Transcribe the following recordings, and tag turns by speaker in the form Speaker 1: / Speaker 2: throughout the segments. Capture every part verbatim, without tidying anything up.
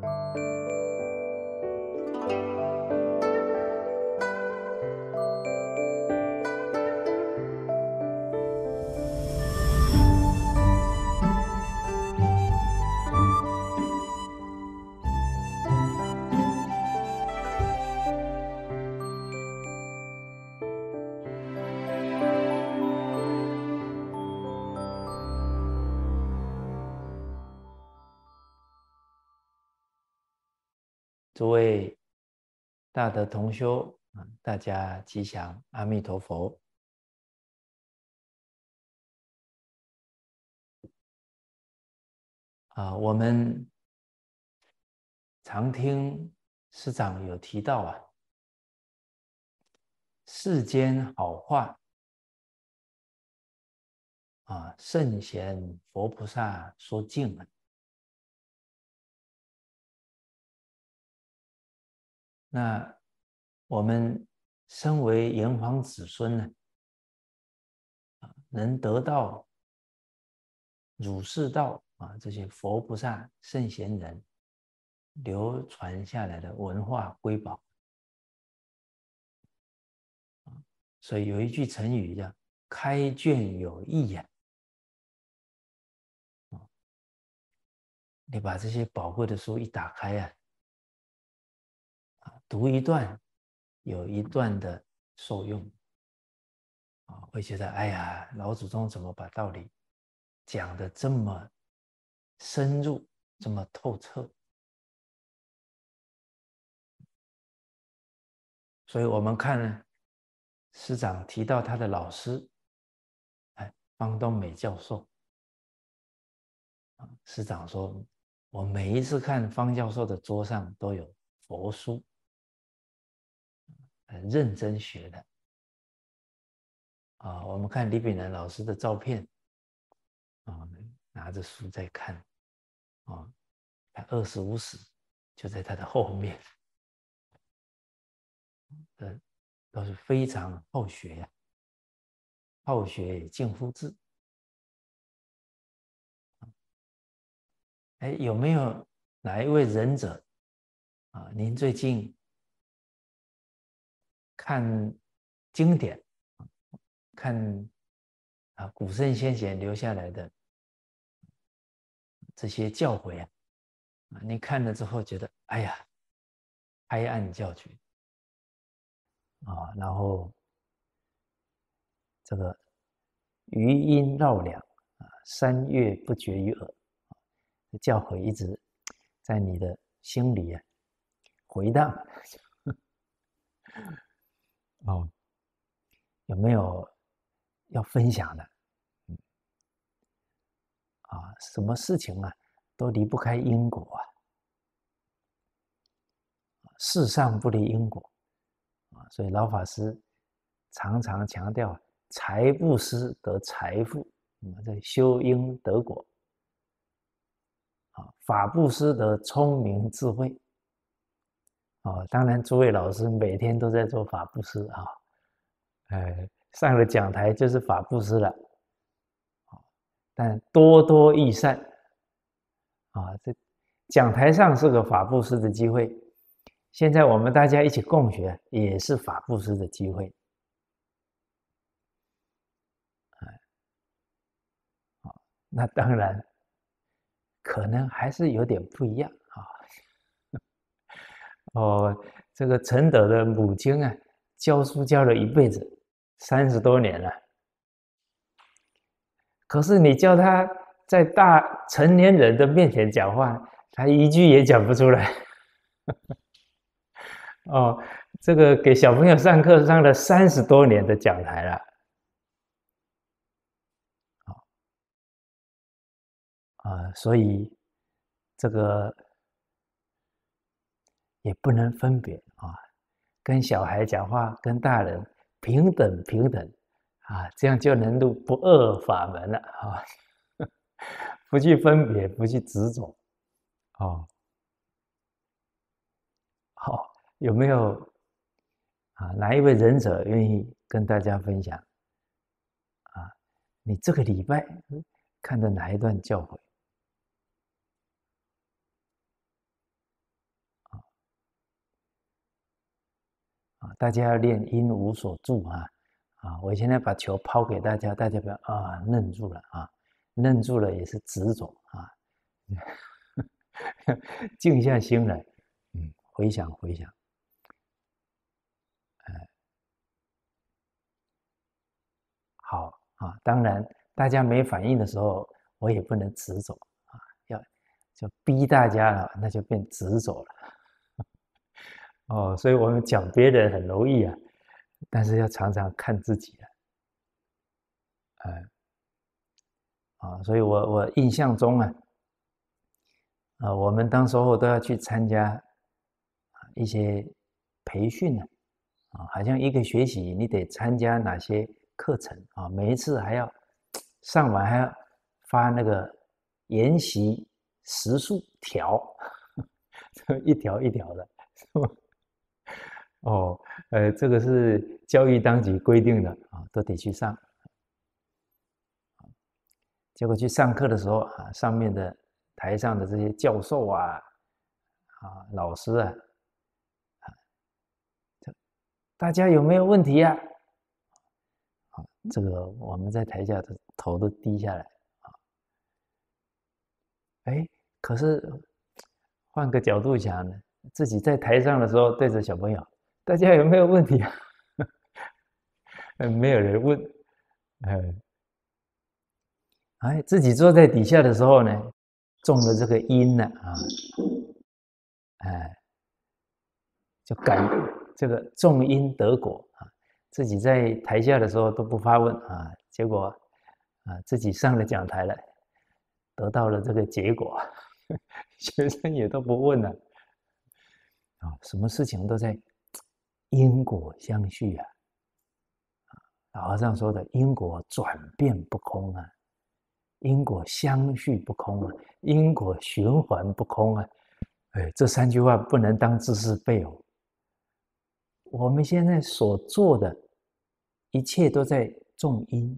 Speaker 1: 诸位大德同修啊，大家吉祥，阿弥陀佛。啊，我们常听师长有提到啊，世间好话啊，圣贤佛菩萨说尽了。那我们身为炎黄子孙呢，能得到儒释道啊这些佛菩萨圣贤人流传下来的文化瑰宝，所以有一句成语叫“开卷有益”呀。你把这些宝贵的书一打开啊，读一段有一段的受用啊，会觉得哎呀，老祖宗怎么把道理讲得这么深入，这么透彻？所以我们看呢，师长提到他的老师，哎，方东美教授，师长说，我每一次看方教授的桌上都有佛书，很认真学的。啊，我们看李炳南老师的照片，啊，拿着书在看，啊，二十五史就在他的后面，呃，都是非常好学呀、啊，好学近乎智。哎，有没有哪一位仁者啊？您最近看经典，看啊古圣先贤留下来的这些教诲啊，啊，你看了之后觉得，哎呀，拍案叫绝啊，然后这个余音绕梁啊，三月不绝于耳，教诲一直在你的心里啊回荡。哦，有没有要分享的？嗯啊，什么事情啊都离不开因果啊，世上不离因果啊，所以老法师常常强调，财布施得财富，嗯，这修因得果啊，法布施得聪明智慧啊。当然，诸位老师每天都在做法布施啊，呃，上了讲台就是法布施了，但多多益善啊，这讲台上是个法布施的机会，现在我们大家一起共学，也是法布施的机会。那当然，可能还是有点不一样啊。哦，这个陈德的母亲啊，教书教了一辈子，三十多年了。可是你叫他在大成年人的面前讲话，他一句也讲不出来。哦，这个给小朋友上课上了三十多年的讲台了。啊，所以这个也不能分别啊，跟小孩讲话，跟大人平等平等啊，这样就能入不二法门了啊，不去分别，不去执着。哦，好，有没有啊？哪一位仁者愿意跟大家分享啊？你这个礼拜看的哪一段教诲？ 大家要练因无所住啊啊！我现在把球抛给大家，大家不要啊愣住了啊，愣住了也是执着啊，静下心来，嗯，回想回想，哎，好啊。当然，大家没反应的时候，我也不能执着啊，要就逼大家了，那就变执着了。哦，所以我们讲别人很容易啊，但是要常常看自己啊，哎，啊，所以我我印象中啊，啊，我们当时候都要去参加一些培训呢，啊，好像一个学期你得参加哪些课程啊，每一次还要上完还要发那个研习时数条，一条一条的，是吧？哦，呃，这个是教育当局规定的啊，都得去上。结果去上课的时候啊，上面的台上的这些教授啊、啊老师啊，大家有没有问题呀、啊？这个我们在台下的头都低下来啊。哎，可是换个角度想呢，自己在台上的时候对着小朋友，大家有没有问题啊？没有人问，哎哎，自己坐在底下的时候呢，中了这个因了啊，哎，就感这个种因得果啊。自己在台下的时候都不发问啊，结果啊自己上了讲台了，得到了这个结果，学生也都不问了啊。什么事情都在因果相续啊。老和尚说的因果转变不空啊，因果相续不空啊，因果循环不空啊。哎，这三句话不能当知识背哦。我们现在所做的一切都在种因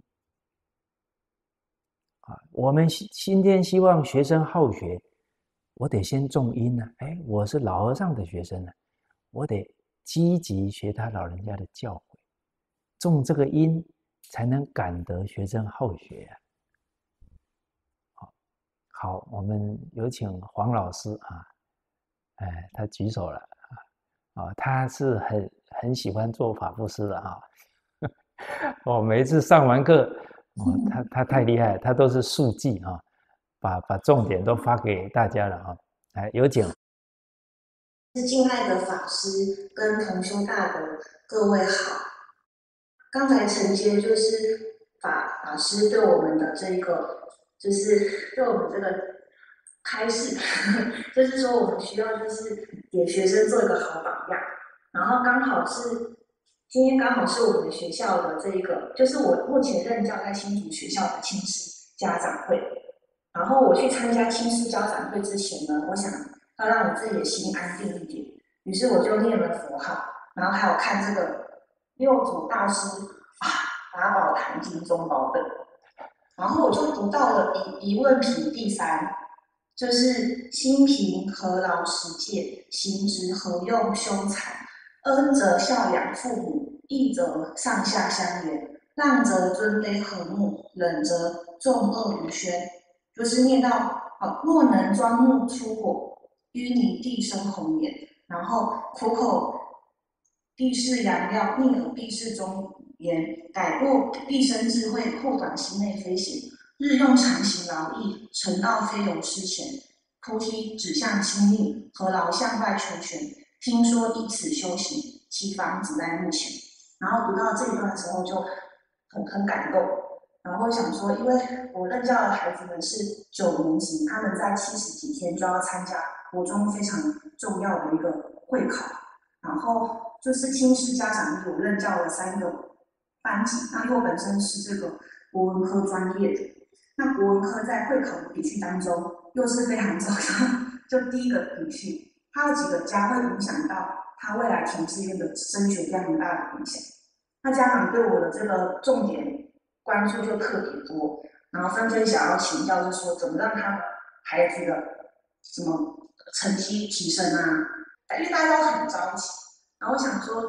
Speaker 1: 啊。我们今天希望学生好学，我得先种因呢、啊。哎，我是老和尚的学生呢、啊，我得积极学他老人家的教诲，种这个因，才能感得学生好学啊。好，好，我们有请黄老师啊，哎，他举手了啊，啊，他是很很喜欢做法布施的啊。哦，每一次上完课，哦，他他太厉害，他都是速记啊，把把重点都发给大家了啊。来，有请。
Speaker 2: 是敬爱的法师跟同修大德，各位好。刚才承接就是法法师对我们的这个，就是对我们这个开示，就是说我们需要就是给学生做一个好榜样。然后刚好是今天刚好是我们学校的这一个，就是我目前任教在新竹学校的亲师家长会。然后我去参加亲师家长会之前呢，我想要让我自己的心安定一点，于是我就念了佛号，然后还有看这个六祖大师法法宝坛经中宝本，然后我就读到了疑疑问品第三，就是心平何劳持戒，行直何用修禅，恩则孝养父母，义则上下相连，让则尊卑和睦，忍则众恶无宣。就是念到啊，若能钻木出火，淤泥地生红颜，然后苦口必是良药，逆耳必是忠言，改过必生智慧，扩短心内飞行，日用常行劳役，成道非由失前，菩提指向清净，何劳向外求玄？听说以此修行，其方只在目前。然后读到这一段的时候就很很感动。然后想说，因为我任教的孩子们是九年级，他们在七十几天就要参加国中非常重要的一个会考，然后就是亲师家长日，我任教了三个班级。那因为我本身是这个国文科专业的，那国文科在会考的比序当中又是非常重要，就第一个比序，它有几个加会影响到他未来填志愿的升学非常大的影响。那家长对我的这个重点关注就特别多，然后纷纷想要请教，就是说怎么让他的孩子的什么成绩提升啊？因为大家都很着急，然后我想说，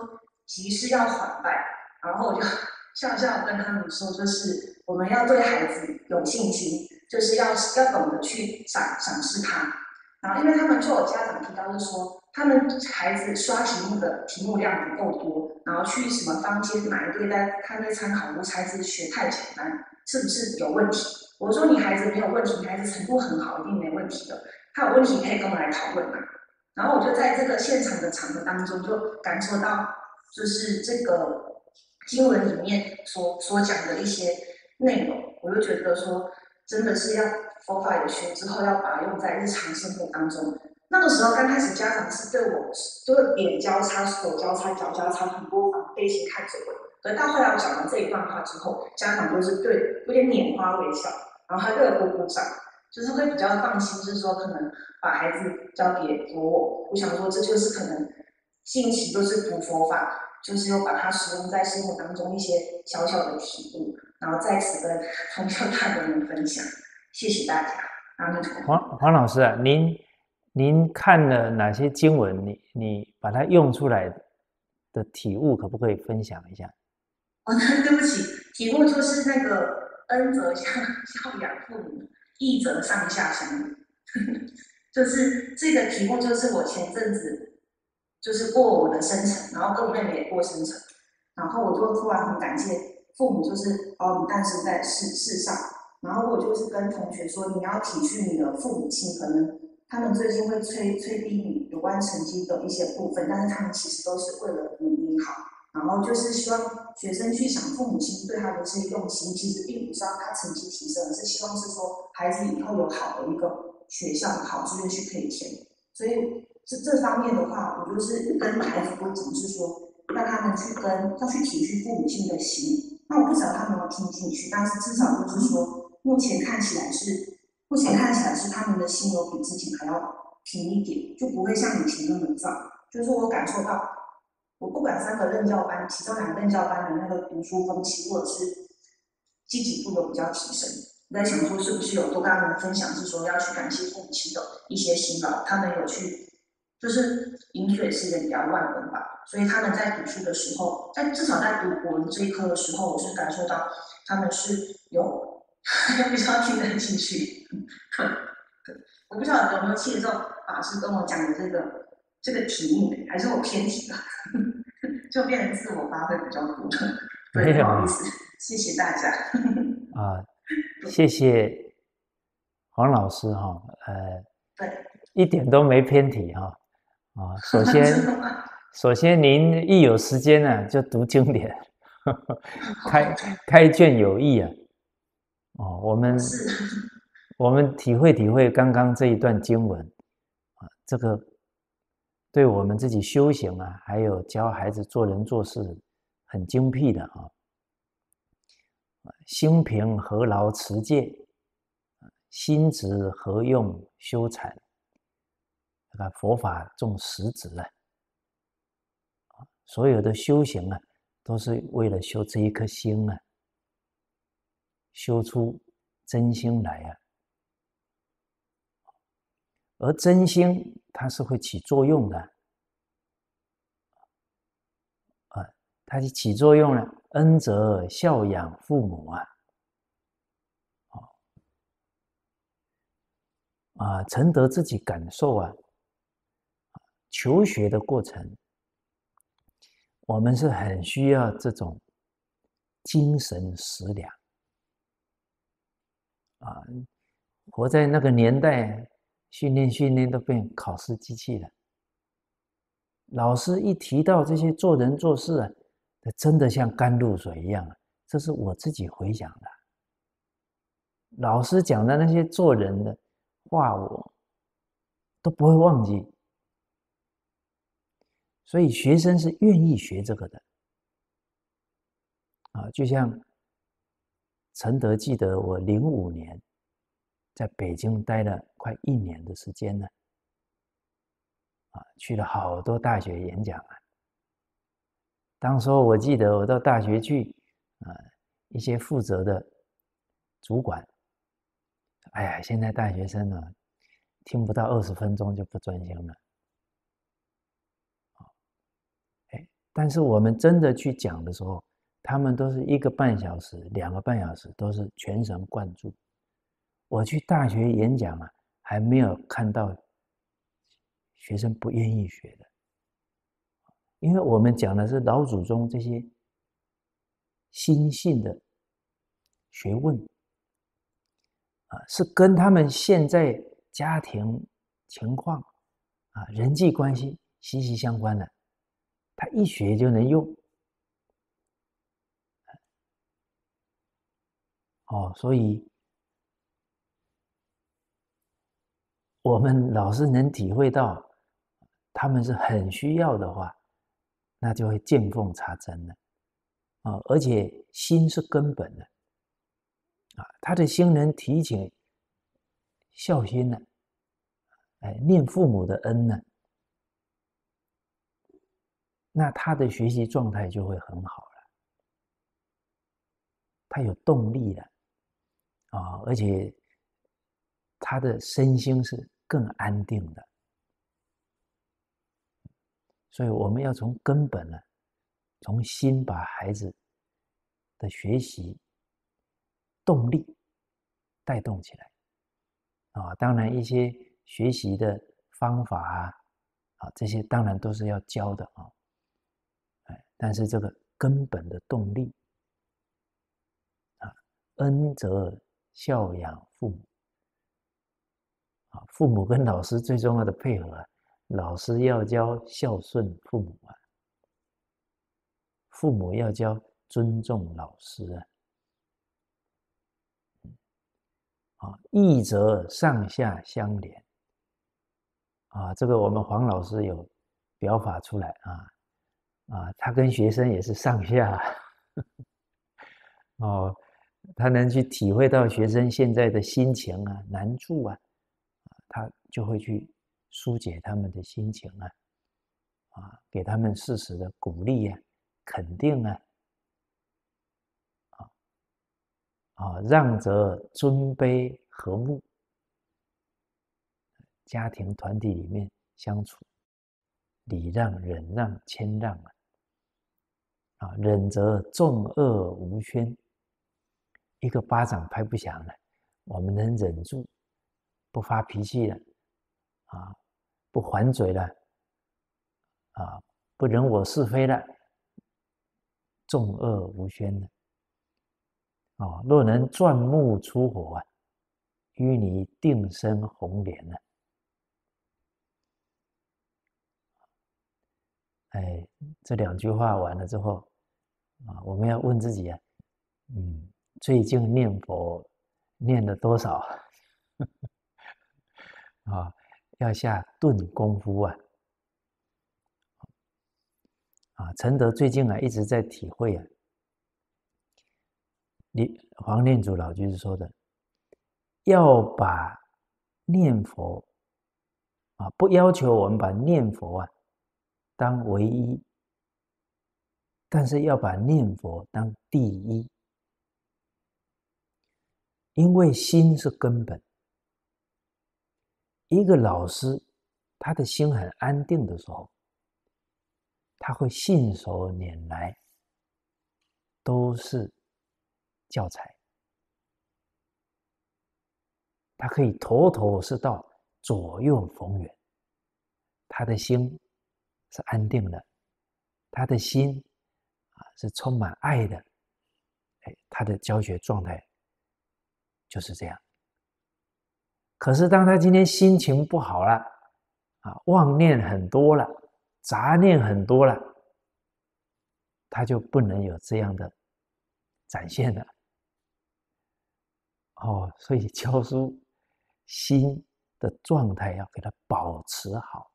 Speaker 2: 急事要缓办，然后我就笑笑跟他们说，就是我们要对孩子有信心，就是要要懂得去赏赏识他。然后因为他们就有家长提到，就是说他们孩子刷题目的题目量不够多，然后去什么坊间买一堆在看那参考物，孩子学太简单，是不是有问题？我说你孩子没有问题，你孩子程度很好，一定没问题的。他有问题可以跟我来讨论嘛。然后我就在这个现场的场合当中，就感受到，就是这个经文里面所所讲的一些内容，我就觉得说，真的是要佛法有学之后，要把它用在日常生活当中。那个时候刚开始，家长是对我就是脸交叉、手交叉、脚交叉，很多防备心看着我。可到后来我讲完这一段话之后，家长都是对有点拈花微笑，然后还对我鼓鼓掌，就是会比较放心，就是说可能把孩子交给佛我。我想说，这就是可能近期都是读佛法，就是又把它使用在生活当中一些小小的体悟，然后在此跟同修大德们分享。谢谢大家，阿弥陀佛。
Speaker 1: 黄黄老师啊，您您看了哪些经文？你你把它用出来的体悟，可不可以分享一下？
Speaker 2: 哦，对不起，题目就是那个恩则孝孝养父母，义则上下相与。就是这个题目，就是我前阵子就是过我的生辰，然后跟我妹妹也过生辰，然后我就突然很感谢父母，就是把我们诞生在世世上。然后我就是跟同学说，你要体恤你的父母亲，可能他们最近会催催逼你有关成绩的一些部分，但是他们其实都是为了你你好。然后就是希望学生去想父母亲对他的一些用心，其实并不是让他成绩提升，而是希望是说孩子以后有好的一个学校、好志愿去可以填。所以这这方面的话，我就是跟孩子都讲，是说让他们去跟要去体恤父母亲的心。那我不知道他们有听进去，但是至少就是说，目前看起来是目前看起来是他们的心有比之前还要平一点，就不会像以前那么燥。就是我感受到。我不管三个任教班，其中两个任教班的那个读书风气或者是积极度有比较提升。我在想说，是不是有多跟他们分享，是说要去感谢父母亲的一些辛劳，他们有去，就是饮水思源，聊万文吧。所以他们在读书的时候，在至少在读国文这一科的时候，我是感受到他们是有有比较听得进去。我不晓得有没有切中法师跟我讲的这个。这个题目还是我偏题了，就变成自我发挥比较多。对，不好意思，谢谢大家。
Speaker 1: 啊，谢谢黄老师哈，呃，
Speaker 2: 对，
Speaker 1: 一点都没偏题哈。啊，首先，首先您一有时间呢、啊，就读经典，开开卷有益啊。哦，我们我们体会体会刚刚这一段经文啊，这个。对我们自己修行啊，还有教孩子做人做事，很精辟的啊。心平何劳持戒，心直何用修禅。这个佛法重实质啊，所有的修行啊，都是为了修这一颗心啊，修出真心来啊。而真心它是会起作用的。它是起作用了，恩则孝养父母啊，啊，承得自己感受啊，求学的过程，我们是很需要这种精神食粮啊，活在那个年代，训练训练都变考试机器了。老师一提到这些做人做事啊，真的像甘露水一样啊，这是我自己回想的。老师讲的那些做人的话，我都不会忘记。所以学生是愿意学这个的啊，就像陈德记得我零五年在北京待了快一年的时间呢，啊，去了好多大学演讲啊。当时候我记得我到大学去，啊，一些负责的主管，哎呀，现在大学生呢，听不到二十分钟就不专心了。哎， 但是我们真的去讲的时候，他们都是一个半小时、两个半小时，都是全神贯注。我去大学演讲啊，还没有看到学生不愿意学的，因为我们讲的是老祖宗这些心性的学问啊，是跟他们现在家庭情况啊、人际关系息息相关的，他一学就能用。哦，所以我们老是能体会到他们是很需要的话，那就会见缝插针了啊！而且心是根本的啊，他的心能提起孝心呢，哎，念父母的恩呢，那他的学习状态就会很好了，他有动力了啊，而且他的身心是更安定的。所以我们要从根本呢，从心把孩子的学习动力带动起来啊。当然，一些学习的方法啊，啊这些当然都是要教的啊。哎，但是这个根本的动力啊，恩则孝养父母啊，父母跟老师最重要的配合啊，老师要教孝顺父母啊。父母要教尊重老师啊，啊，义则上下相连啊，这个我们黄老师有表法出来啊，啊，他跟学生也是上下哦，他能去体会到学生现在的心情啊、难处啊，他就会去疏解他们的心情啊，啊，给他们适时的鼓励啊、肯定啊。啊，让则尊卑和睦，家庭团体里面相处，礼让、忍让、谦让啊，啊，忍则众恶无宣，一个巴掌拍不响了，我们能忍住，不发脾气了，啊，不还嘴了，啊，不忍我是非了，众恶无宣的。哦，若能钻木出火啊，淤泥定生红莲啊。哎，这两句话完了之后啊，我们要问自己啊，嗯，最近念佛念了多少啊？要下顿功夫啊！啊，承德最近啊一直在体会啊，你黄念祖老居士说的，要把念佛啊，不要求我们把念佛啊当唯一，但是要把念佛当第一，因为心是根本。一个老师，他的心很安定的时候，他会信手拈来，都是教材，他可以头头是道，左右逢源。他的心是安定的，他的心啊是充满爱的，哎，他的教学状态就是这样。可是当他今天心情不好了，啊，妄念很多了，杂念很多了，他就不能有这样的展现了。哦，所以教书心的状态要给它保持好。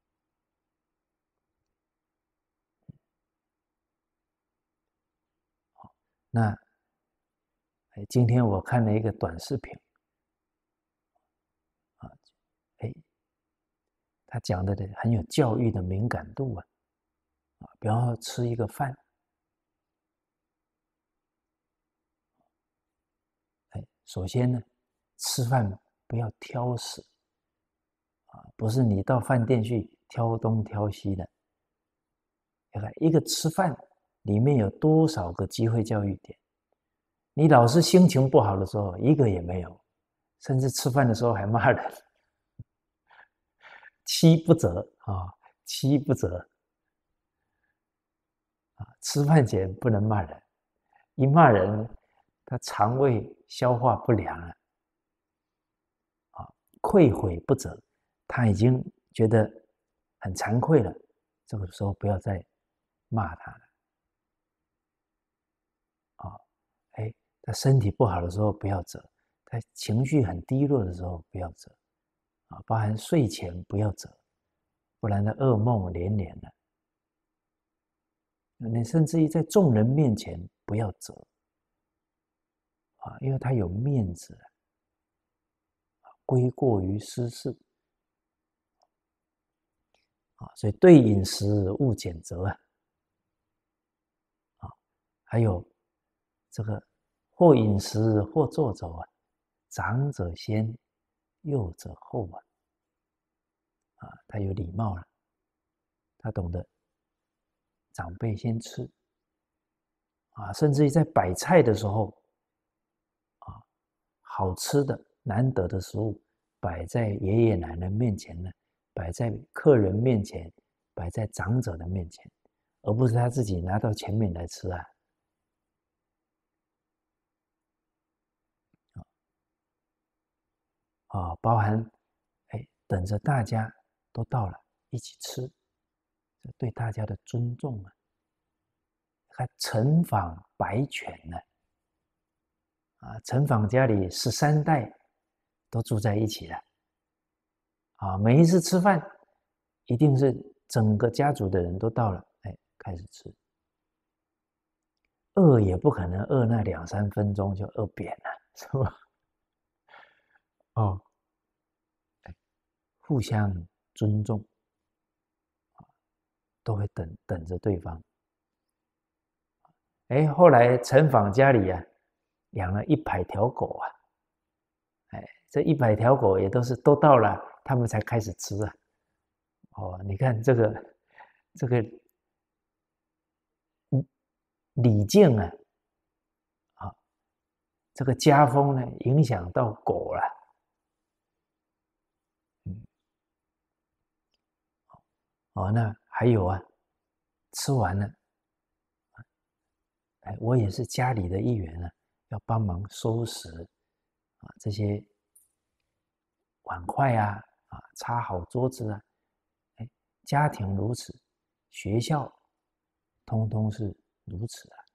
Speaker 1: 那，哎，今天我看了一个短视频，啊，哎，他讲的很有教育的敏感度啊，啊，比方说吃一个饭，哎，首先呢，吃饭不要挑食，啊，不是你到饭店去挑东挑西的， 你看一个吃饭里面有多少个机会教育点？你老是心情不好的时候，一个也没有，甚至吃饭的时候还骂人，七不择啊，七不择啊！吃饭前不能骂人，一骂人，他肠胃消化不良了啊，愧悔不择，他已经觉得很惭愧了，这个时候不要再骂他了啊！哎，他身体不好的时候不要责，他情绪很低落的时候不要责啊，包含睡前不要责，不然呢噩梦连连的。你甚至于在众人面前不要责啊，因为他有面子啊，归过于私事啊，所以对饮食勿拣责啊。啊，还有这个或饮食或坐走啊，长者先，幼者后啊。啊，他有礼貌了，他懂得长辈先吃啊，甚至于在摆菜的时候啊，好吃的难得的食物摆在爷爷奶奶面前呢，摆在客人面前，摆在长者的面前，而不是他自己拿到前面来吃啊。啊，包含哎，等着大家都到了一起吃，这对大家的尊重啊。还承访白犬呢，啊，承访家里十三代都住在一起了，啊，每一次吃饭一定是整个家族的人都到了，哎，开始吃，饿也不可能饿那两三分钟就饿扁了，是吧？哦，互相尊重，都会等等着对方。哎，后来陈访家里啊，养了一百条狗啊，哎，这一百条狗也都是都到了，他们才开始吃啊。哦，你看这个这个礼敬啊，啊，这个家风呢，影响到狗了。嗯，哦，那还有啊，吃完了，哎，我也是家里的一员啊，要帮忙收拾啊这些碗筷啊，啊，擦好桌子啊，哎，家庭如此，学校通通是如此啊。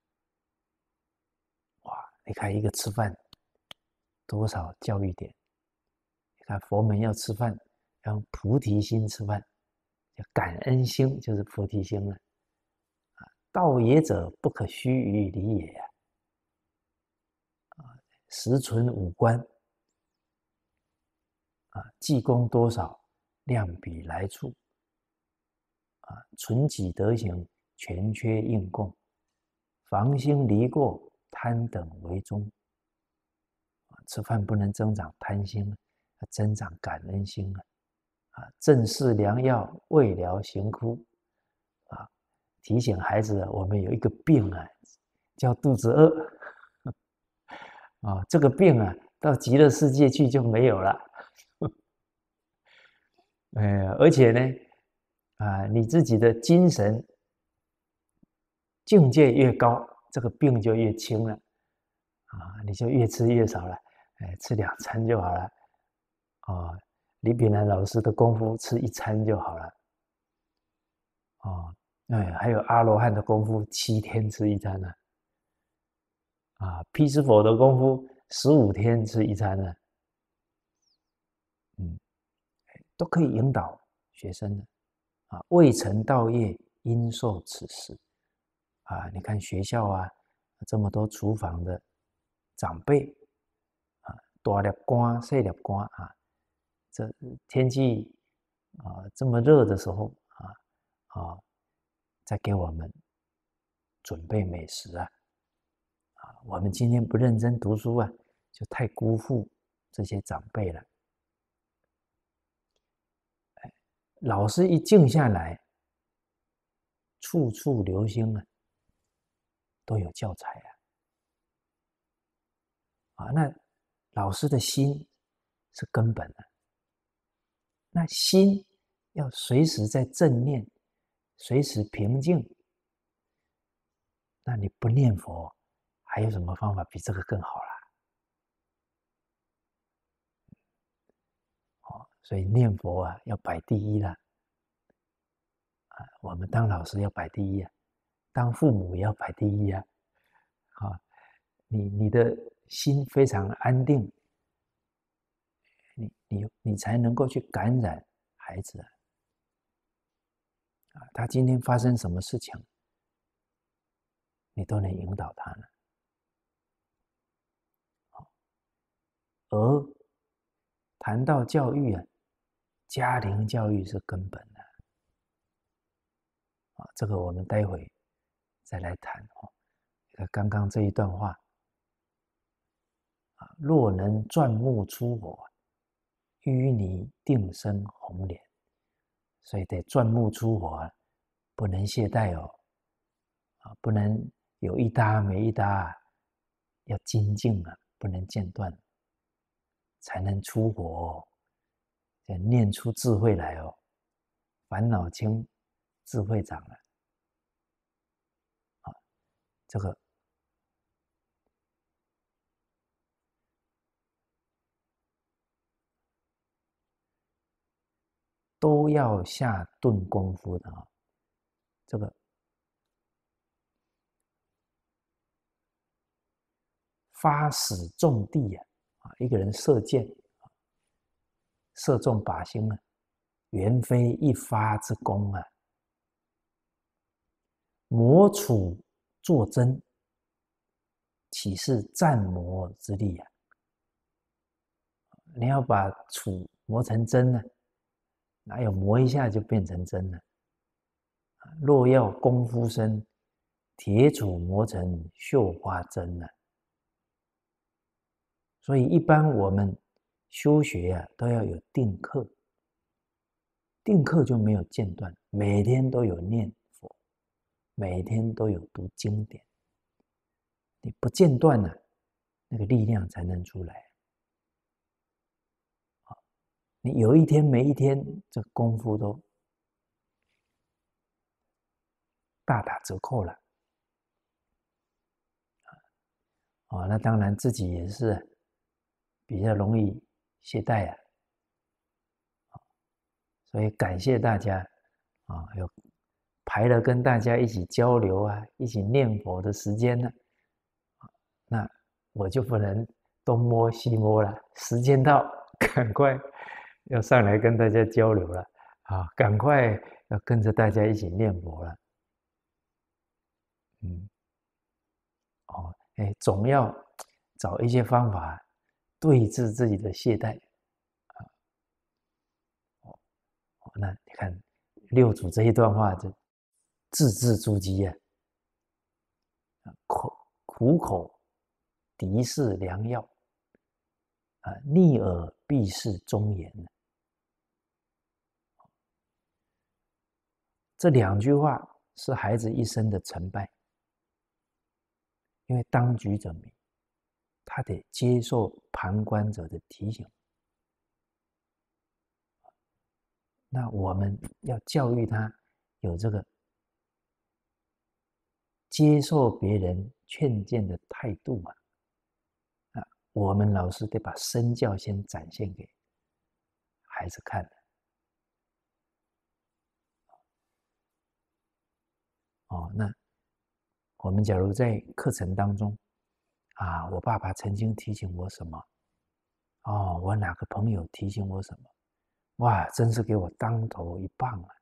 Speaker 1: 哇，你看一个吃饭多少教育点？你看佛门要吃饭，要用菩提心吃饭，叫感恩心，就是菩提心了。啊，道也者，不可虚于离也呀。啊，实存五观，啊，济公多少，量比来处。啊，存己德行，全缺应供，防心离过，贪等为宗。吃饭不能增长贪心，要增长感恩心啊！啊，正是良药，未疗行枯啊！提醒孩子，我们有一个病啊，叫肚子饿啊。这个病啊，到极乐世界去就没有了。哎，而且呢，啊，你自己的精神境界越高，这个病就越轻了啊，你就越吃越少了，哎，吃两餐就好了啊。李炳南老师的功夫，吃一餐就好了啊。哎，还有阿罗汉的功夫，七天吃一餐呢。啊，毗湿佛的功夫，十五天吃一餐呢。嗯，都可以引导学生的啊。未成道业，应受此事啊。你看学校啊，这么多厨房的长辈啊，大粒瓜、小粒瓜啊，这天气啊这么热的时候啊啊，在给我们准备美食啊啊！我们今天不认真读书啊，就太辜负这些长辈了。老师一静下来， 处处留心啊，都有教材啊。啊，那老师的心是根本啊。那心要随时在正念，随时平静。那你不念佛，还有什么方法比这个更好啦？哦，所以念佛啊，要摆第一啦。啊，我们当老师要摆第一啊，当父母也要摆第一啊。啊，你你的心非常安定，你你你才能够去感染孩子啊。啊，他今天发生什么事情，你都能引导他呢。而谈到教育啊，家庭教育是根本的。啊，这个我们待会再来谈哦。刚刚这一段话啊，若能钻木出火，淤泥定生红莲。所以得钻木出火，不能懈怠哦。啊，不能有一搭没一搭，要精进啊，不能间断，才能出火哦，念出智慧来哦。烦恼轻，智慧长了。啊，这个都要下顿功夫的啊。这个发矢中地啊，啊，一个人射箭，射中靶心啊，原非一发之功啊。磨杵作针，岂是战磨之力啊？你要把杵磨成针呢，哪有磨一下就变成针了？若要功夫深，铁杵磨成绣花针呢。所以一般我们修学啊，都要有定课，定课就没有间断，每天都有念佛，每天都有读经典，你不间断呢、啊，那个力量才能出来。你有一天没一天，这功夫都大打折扣了。哦，那当然自己也是比较容易懈怠啊。所以感谢大家啊，有排了跟大家一起交流啊，一起念佛的时间呢。那我就不能东摸西摸了，时间到，赶快要上来跟大家交流了啊！赶快要跟着大家一起念佛了。嗯，哦，哎，总要找一些方法对治自己的懈怠啊。哦，那你看六祖这一段话，就字字珠玑啊，口苦口敌是良药啊，逆耳必是忠言。这两句话是孩子一生的成败，因为当局者迷，他得接受旁观者的提醒。那我们要教育他有这个接受别人劝谏的态度嘛。啊，我们老师得把身教先展现给孩子看的。哦，那我们假如在课程当中啊，我爸爸曾经提醒我什么？哦，我哪个朋友提醒我什么？哇，真是给我当头一棒啊！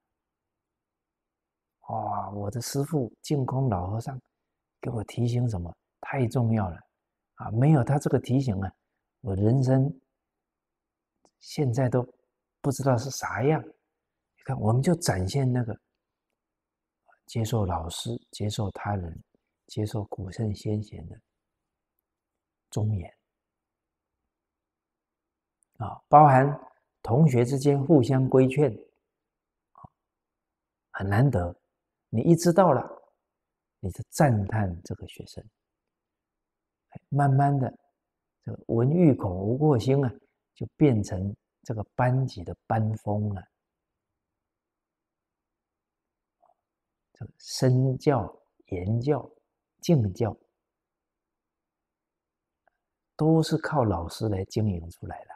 Speaker 1: 哇，我的师父净空老和尚给我提醒什么？太重要了啊！没有他这个提醒啊，我人生现在都不知道是啥样。你看，我们就展现那个接受老师、接受他人、接受古圣先贤的忠言啊，包含同学之间互相规劝，很难得你一知道了，你就赞叹这个学生，慢慢的，这个闻欲恐无过心啊，就变成这个班级的班风了。这个身教、言教、敬教，都是靠老师来经营出来的。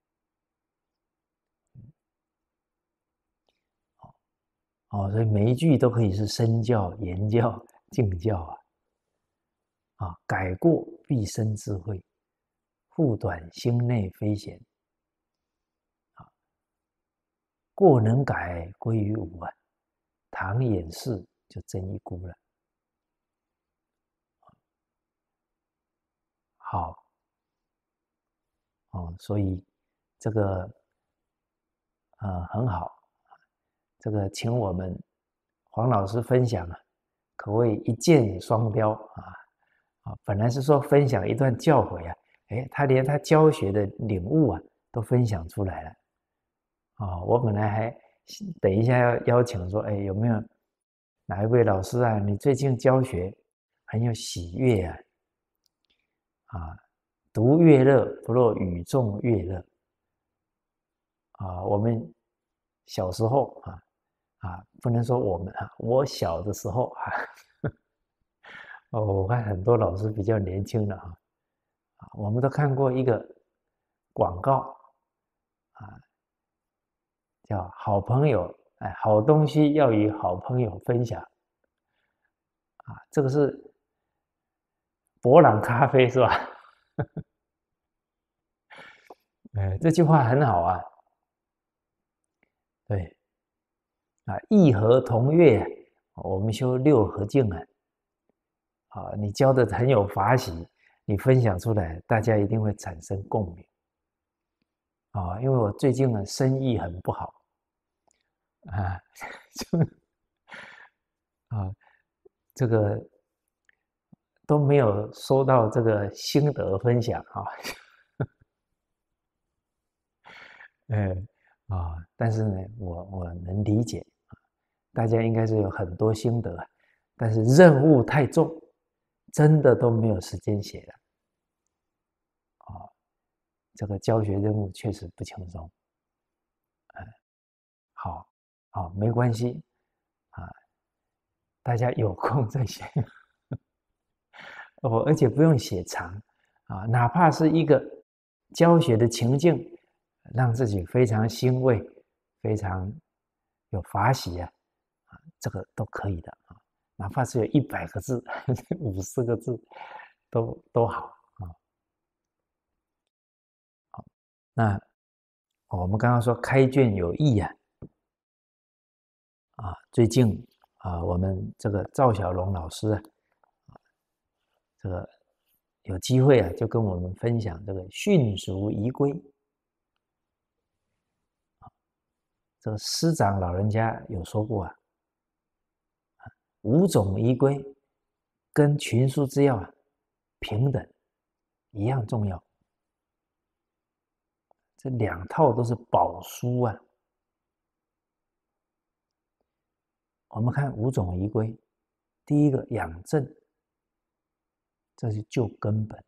Speaker 1: 哦，所以每一句都可以是身教、言教、敬教啊！啊，改过必生智慧，护短心内非贤。啊，过能改归于无啊，唐掩饰就真一孤了。好，哦，所以这个呃很好。这个请我们黄老师分享啊，可谓一箭双雕啊！啊，本来是说分享一段教诲啊，哎，他连他教学的领悟啊都分享出来了。啊，我本来还等一下要邀请说，哎，有没有哪一位老师啊？你最近教学很有喜悦啊！啊，读乐乐不若与众乐乐。啊，我们小时候啊。啊，不能说我们啊，我小的时候啊，哦，我看很多老师比较年轻的哈，啊，我们都看过一个广告啊，叫好朋友，哎，好东西要与好朋友分享啊，这个是伯朗咖啡是吧？哎，这句话很好啊，对。啊，异合同乐，我们修六合敬啊，啊，你教的很有法喜，你分享出来，大家一定会产生共鸣啊。因为我最近呢生意很不好啊，就啊，这个都没有收到这个心得分享啊，嗯啊，但是呢，我我能理解。大家应该是有很多心得，但是任务太重，真的都没有时间写了。啊，这个教学任务确实不轻松。嗯，好，好，没关系啊，大家有空再写。哦，而且不用写长啊，哪怕是一个教学的情境，让自己非常欣慰，非常有法喜啊，啊，这个都可以的啊。哪怕是有一百个字、五十个字，都都好啊。好，那我们刚刚说开卷有益呀，啊，最近啊，我们这个赵小龙老师啊，这个有机会啊，就跟我们分享这个训俗仪规。这个师长老人家有说过啊，五种仪规跟群书之要啊平等，一样重要。这两套都是宝书啊。我们看五种仪规，第一个养正，这是救根本。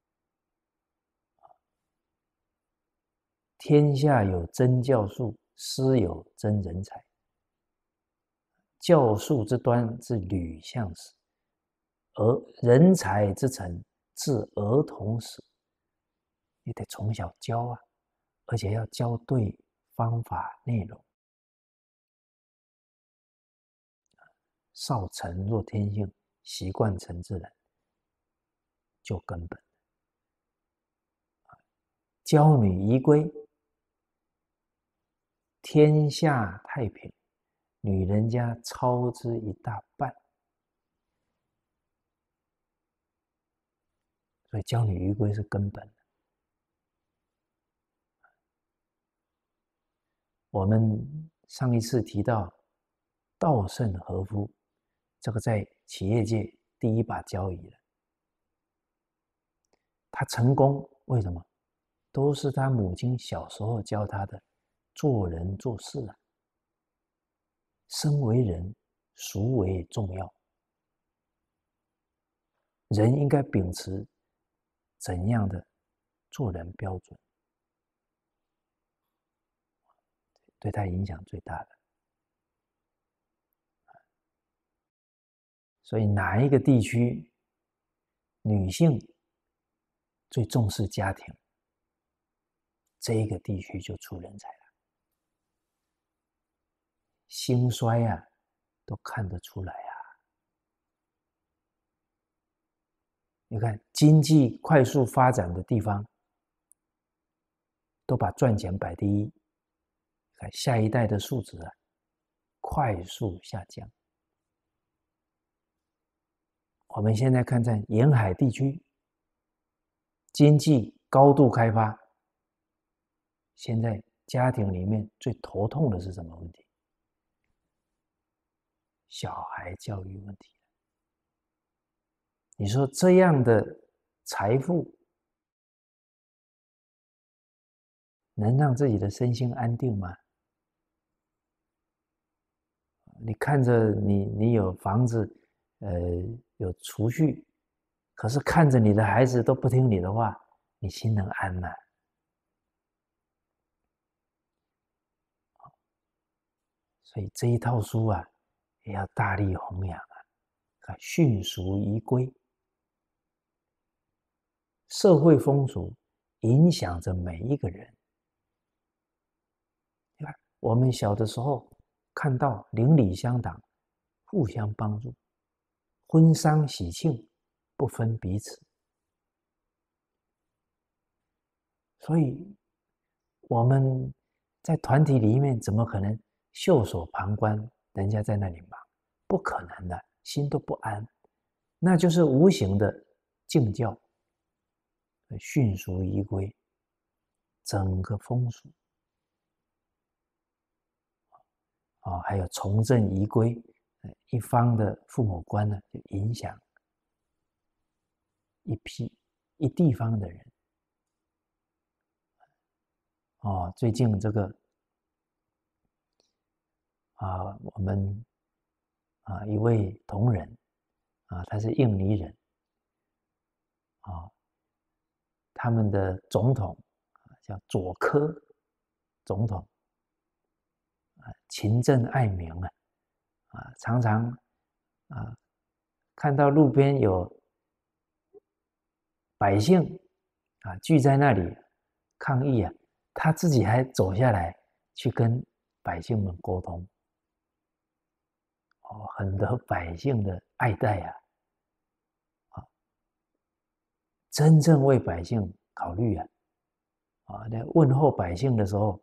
Speaker 1: 天下有真教术，师有真人才。教术之端自履相始，而人才之成自儿童始。你得从小教啊，而且要教对方法内容。少成若天性，习惯成自然，就根本。教女仪规，天下太平，女人家超之一大半。所以教女仪规是根本。我们上一次提到稻盛和夫，这个在企业界第一把交椅了。他成功为什么？都是他母亲小时候教他的做人做事啊。身为人， 孰为重要？人应该秉持怎样的做人标准？对他影响最大的。所以哪一个地区女性最重视家庭，这一个地区就出人才了。兴衰啊，都看得出来啊。你看，经济快速发展的地方，都把赚钱摆第一，看下一代的素质啊，快速下降。我们现在看在沿海地区，经济高度开发，现在家庭里面最头痛的是什么问题？小孩教育问题。你说这样的财富能让自己的身心安定吗？你看着你你有房子，呃，有储蓄，可是看着你的孩子都不听你的话，你心能安吗？所以这一套书啊，也要大力弘扬啊，看训俗宜规，社会风俗影响着每一个人。你看，我们小的时候看到邻里乡党互相帮助，婚丧喜庆不分彼此，所以我们在团体里面怎么可能袖手旁观，人家在那里忙？不可能的，心都不安，那就是无形的敬教、训俗宜规，整个风俗啊，还有从政宜规，一方的父母官呢，就影响一批一地方的人。哦，最近这个啊，我们啊一位同仁啊，他是印尼人啊，他们的总统叫佐科总统啊，勤政爱民啊，啊，常常啊看到路边有百姓啊聚在那里抗议啊，他自己还走下来去跟百姓们沟通，哦，很得百姓的爱戴啊，啊，真正为百姓考虑啊，啊，在问候百姓的时候，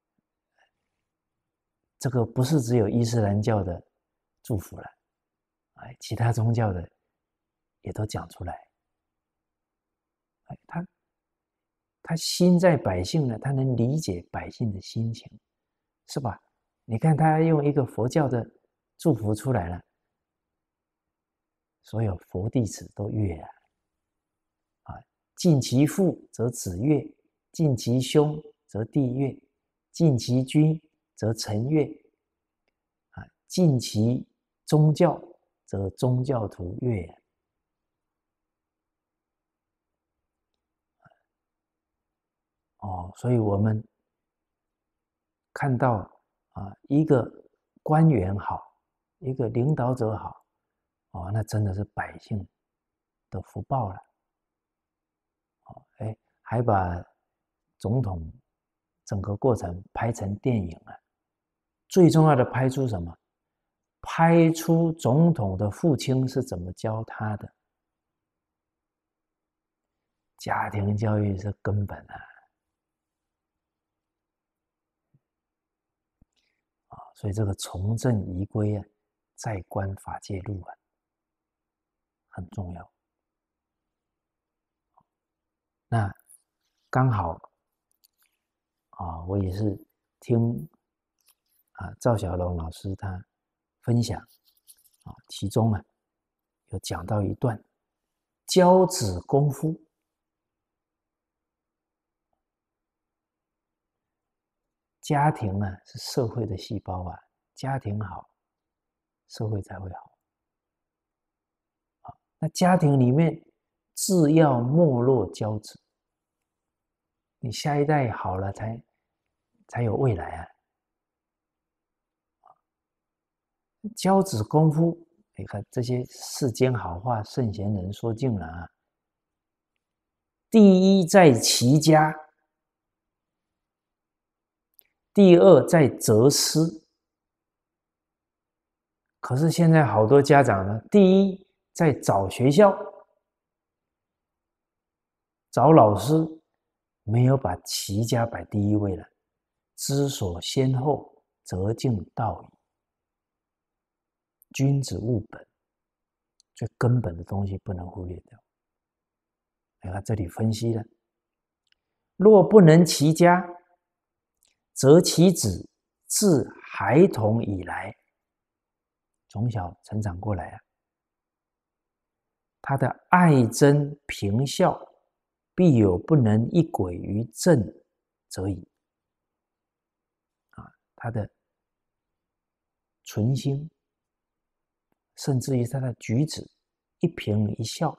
Speaker 1: 这个不是只有伊斯兰教的祝福了，哎，其他宗教的也都讲出来，哎，他他心在百姓呢，他能理解百姓的心情，是吧？你看他用一个佛教的祝福出来了，所有佛弟子都悦啊，啊，敬其父则子悦，敬其兄则弟悦，敬其君则臣悦，啊，敬其宗教则宗教徒悦。哦，所以我们看到啊，一个官员好，一个领导者好，哦，那真的是百姓的福报了。哦，哎，还把总统整个过程拍成电影了。最重要的，拍出什么？拍出总统的父亲是怎么教他的。家庭教育是根本啊。啊，所以这个从政宜规啊，在官法界路啊，很重要。那刚好啊，我也是听啊赵小龙老师他分享啊，其中啊有讲到一段教子功夫。家庭啊是社会的细胞啊，家庭好， 社会才会好。那家庭里面自要没落骄子，你下一代好了才才有未来啊！骄子功夫，你看这些世间好话，圣贤人说尽了啊。第一在齐家，第二在择师。可是现在好多家长呢，第一在找学校、找老师，没有把齐家摆第一位了。知所先后，则近道矣。君子务本，最根本的东西不能忽略掉。你看这里分析了，若不能齐家，则其子自孩童以来，从小成长过来啊，他的爱憎平孝，必有不能一轨于正则已。啊，他的存心，甚至于他的举止，一颦一笑，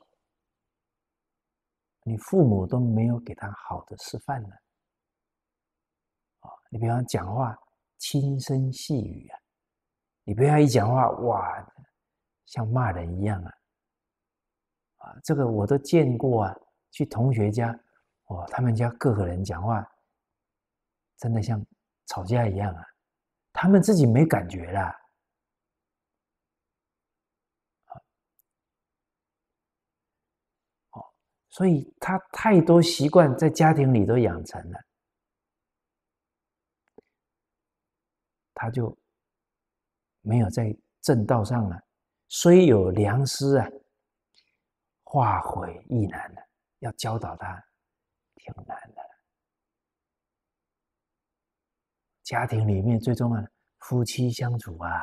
Speaker 1: 你父母都没有给他好的示范了。啊，你比方讲话轻声细语啊，你不要一讲话哇，像骂人一样啊！啊，这个我都见过啊，去同学家，哦，他们家各个人讲话，真的像吵架一样啊，他们自己没感觉啦。哦，所以他太多习惯在家庭里都养成了，他就没有在正道上了。虽有良师啊，化毁亦难了，要教导他挺难的。家庭里面最重要的夫妻相处啊，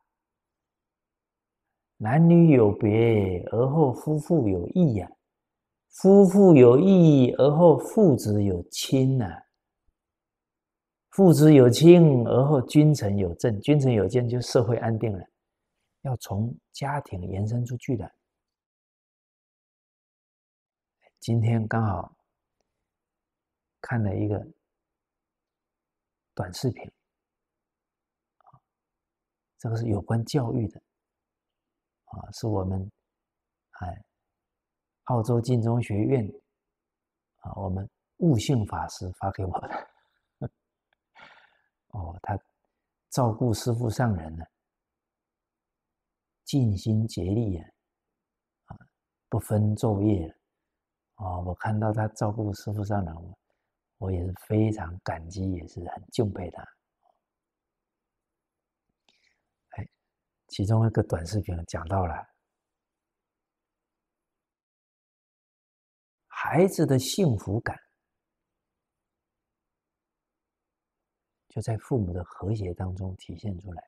Speaker 1: 男女有别，而后夫妇有义呀、啊；夫妇有义，而后父子有亲呐、啊；父子有亲，而后君臣有正。君臣有正，就社会安定了。要从家庭延伸出去的。今天刚好看了一个短视频，这个是有关教育的啊，是我们哎澳洲晋中学院啊，我们悟性法师发给我的。哦，他照顾师父上人呢，尽心竭力啊，啊，不分昼夜啊。我看到他照顾师父上人，我我也是非常感激，也是很敬佩他。哎，其中一个短视频讲到了孩子的幸福感，就在父母的和谐当中体现出来。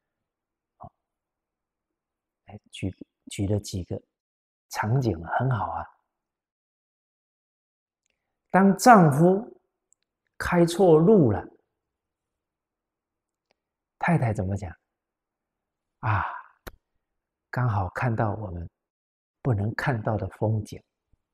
Speaker 1: 哎，举举了几个场景，很好啊。当丈夫开错路了，太太怎么讲？啊，刚好看到我们不能看到的风景。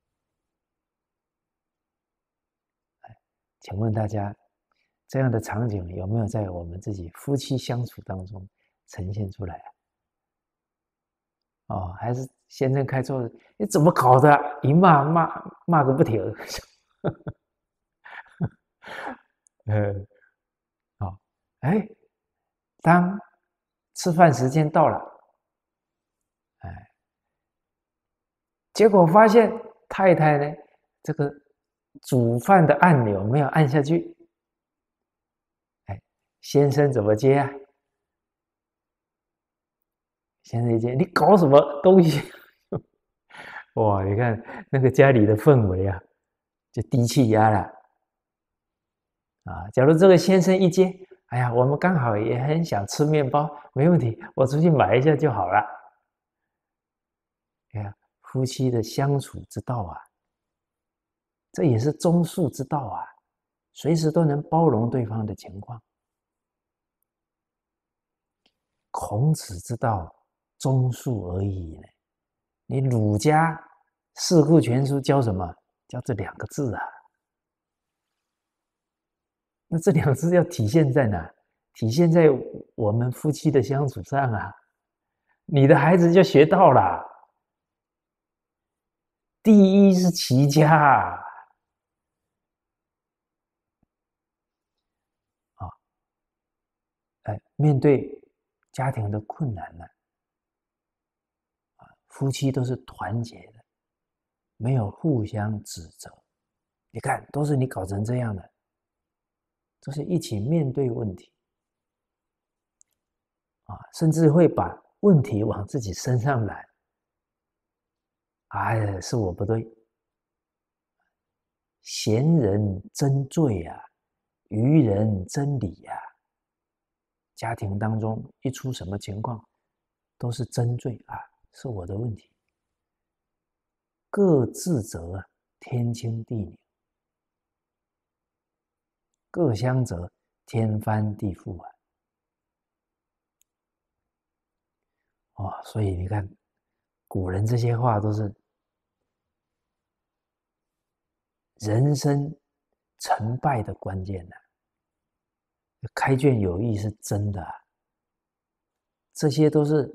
Speaker 1: 请问大家，这样的场景有没有在我们自己夫妻相处当中呈现出来啊？哦，还是先生开错了，你怎么搞的？一骂骂骂个不停。呃，好，哎，当吃饭时间到了，哎，结果发现太太呢，这个煮饭的按钮没有按下去。哎，先生怎么接啊？先生一接，你搞什么东西？哇，你看那个家里的氛围啊，就低气压了。啊，假如这个先生一接，哎呀，我们刚好也很想吃面包，没问题，我出去买一下就好了。哎呀，夫妻的相处之道啊，这也是中恕之道啊，随时都能包容对方的情况。孔子之道忠恕而已呢。你儒家《四库全书》教什么？教这两个字啊。那这两个字要体现在哪？体现在我们夫妻的相处上啊。你的孩子就学到了。第一是齐家啊。啊，哎，面对家庭的困难呢，啊，夫妻都是团结的，没有互相指责。你看，都是你搞成这样的，都是一起面对问题，啊，甚至会把问题往自己身上揽。哎，是我不对，贤人真罪啊，愚人真理啊。家庭当中一出什么情况，都是真罪啊，是我的问题。各自责啊，天清地明；各相责，天翻地覆啊。哦，所以你看，古人这些话都是人生成败的关键呐、啊。开卷有益是真的啊，这些都是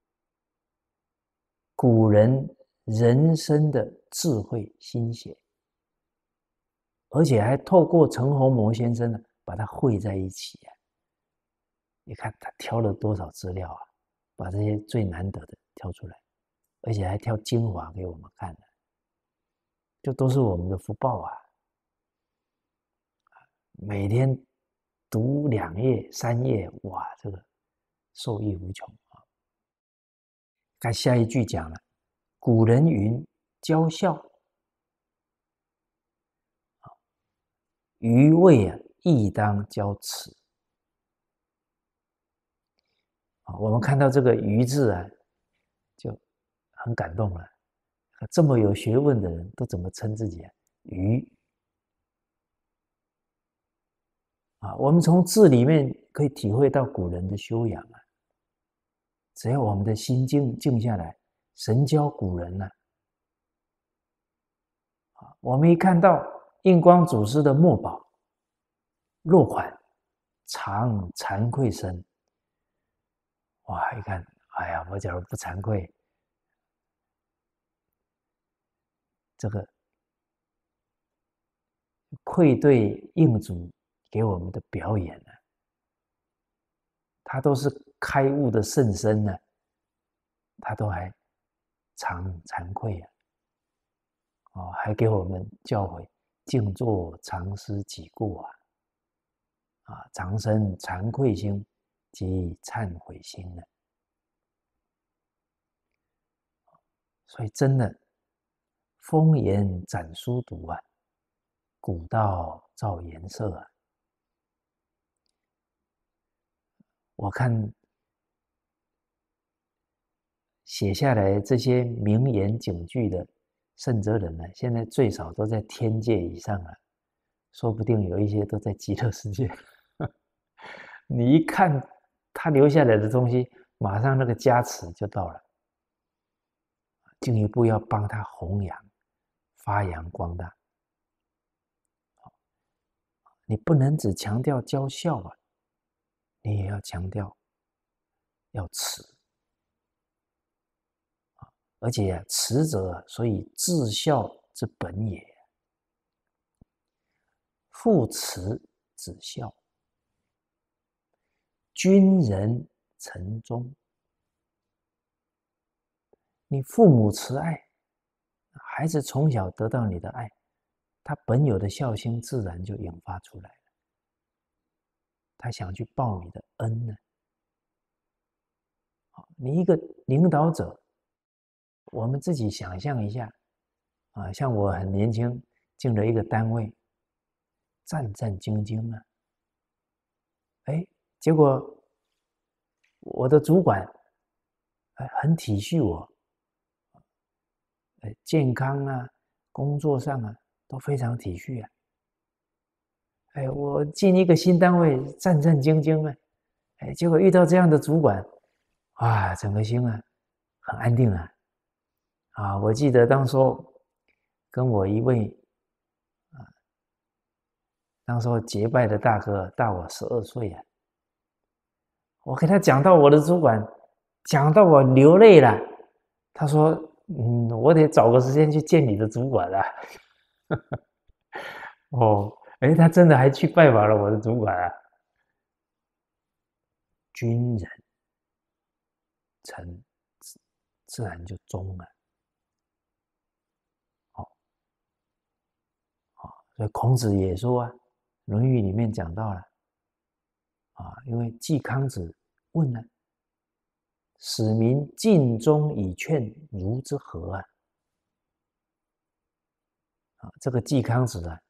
Speaker 1: 古人人生的智慧心血，而且还透过陈洪谟先生呢，把它汇在一起啊。你看他挑了多少资料啊，把这些最难得的挑出来，而且还挑精华给我们看的，就都是我们的福报啊。每天读两页、三页，哇，这个受益无穷啊！看下一句讲了，古人云：“教孝，余谓啊，亦当教慈。”啊，我们看到这个“余”字啊，就很感动了。这么有学问的人都怎么称自己啊？余啊，我们从字里面可以体会到古人的修养啊。只要我们的心静静下来，神教古人呢、啊，我们一看到印光祖师的墨宝，落款常惭愧深。哇，一看，哎呀，我假如不惭愧，这个愧对印祖给我们的表演呢、啊，他都是开悟的圣僧呢、啊，他都还常惭愧啊，哦，还给我们教诲静坐常思己过啊，啊，常生惭愧心及忏悔心呢、啊。所以真的，风言展书读啊，古道照颜色啊。我看写下来这些名言警句的圣哲人呢，现在最少都在天界以上了，说不定有一些都在极乐世界。你一看他留下来的东西，马上那个加持就到了，进一步要帮他弘扬、发扬光大。你不能只强调教孝啊，你也要强调要慈。而且啊，慈者，所以至孝之本也。父慈子孝，君人臣忠。你父母慈爱，孩子从小得到你的爱，他本有的孝心自然就引发出来了。他想去报你的恩呢。你一个领导者，我们自己想象一下啊，像我很年轻进了一个单位，战战兢兢啊，哎，结果我的主管哎很体恤我，哎，健康啊，工作上啊都非常体恤啊。哎，我进一个新单位，战战兢兢啊，哎，结果遇到这样的主管，啊，整个心啊很安定啊。啊，我记得当时候跟我一位啊，当时候结拜的大哥大我十二岁啊，我给他讲到我的主管，讲到我流泪了。他说：“嗯，我得找个时间去见你的主管啊。”哦，哎，他真的还去拜访了我的主管啊。军人臣自自然就忠了。哦哦，所以孔子也说啊，《论语》里面讲到了啊，因为季康子问了，使民尽忠以劝儒之和啊。啊，这个季康子啊，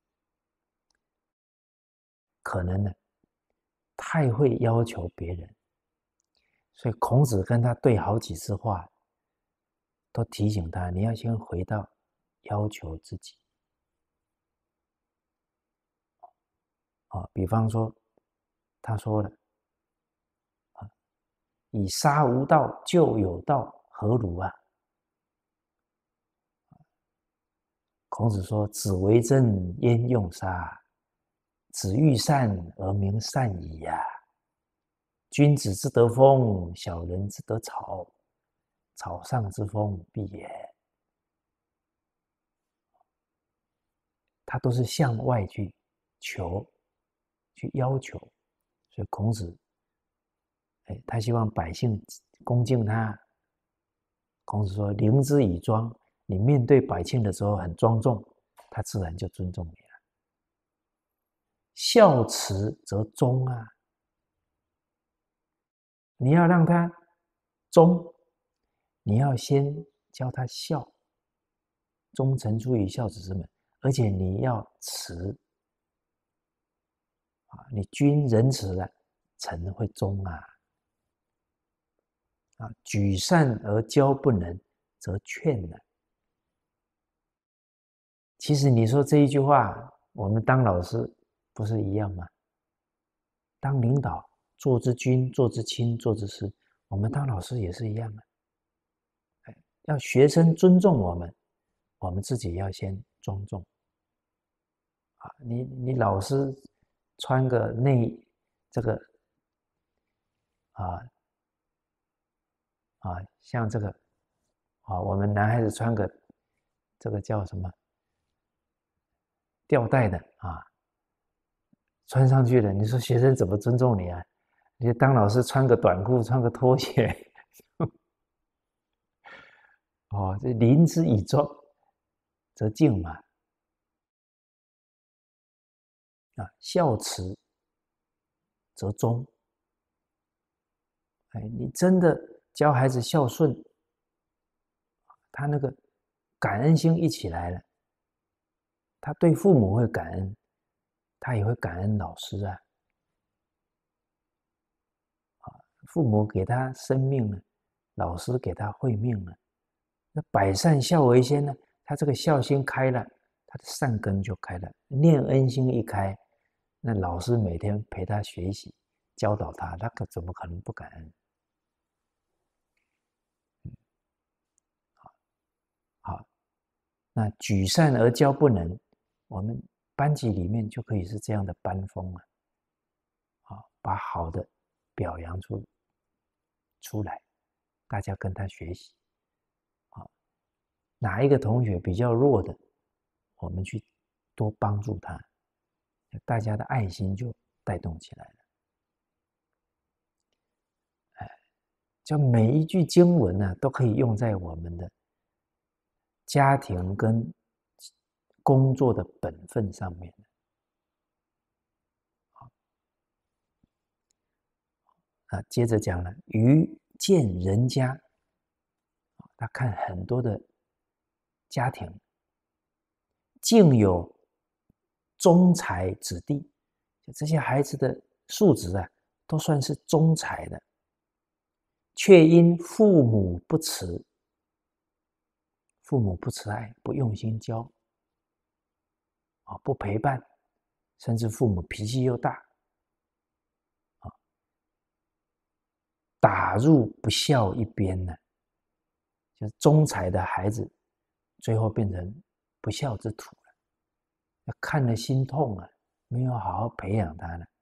Speaker 1: 可能呢太会要求别人，所以孔子跟他对好几次话，都提醒他，你要先回到要求自己。啊，比方说，他说了，啊，以杀无道，救有道，何如啊？孔子说：“子为政，焉用杀？子欲善而民善矣呀！君子之德风，小人之德草。草上之风，必也。”他都是向外去求，去要求，所以孔子，哎，他希望百姓恭敬他。孔子说：“临之以庄。”你面对百姓的时候很庄重，他自然就尊重你了。孝慈则忠啊，你要让他忠，你要先教他孝，忠臣出于孝子之门，而且你要慈啊，你君仁慈了，臣会忠啊。啊，举善而教不能，则劝了。其实你说这一句话，我们当老师不是一样吗？当领导，做之君，做之亲，做之师，我们当老师也是一样的。要学生尊重我们，我们自己要先庄重。啊，你你老师穿个内这个啊啊，像这个啊，我们男孩子穿个这个叫什么吊带的啊，穿上去了，你说学生怎么尊重你啊？你当老师穿个短裤，穿个拖鞋，哦，这临之以庄，则敬嘛。啊，孝慈则忠。哎，你真的教孩子孝顺，他那个感恩心一起来了，他对父母会感恩，他也会感恩老师啊。父母给他生命了，老师给他慧命了，那百善孝为先呢？他这个孝心开了，他的善根就开了，念恩心一开，那老师每天陪他学习，教导他，他可怎么可能不感恩？好，那举善而教不能，我们班级里面就可以是这样的班风啊，啊，把好的表扬出出来，大家跟他学习。啊，哪一个同学比较弱的，我们去多帮助他，大家的爱心就带动起来了。哎，就每一句经文呢、啊，都可以用在我们的家庭跟工作的本分上面。啊，接着讲了，于见人家，他看很多的家庭，竟有中才子弟，这些孩子的素质啊，都算是中才的，却因父母不慈，父母不慈爱，不用心教，啊，不陪伴，甚至父母脾气又大，啊，打入不孝一边呢。 就是中才的孩子，最后变成不孝之徒了，看了心痛啊，没有好好培养他呢。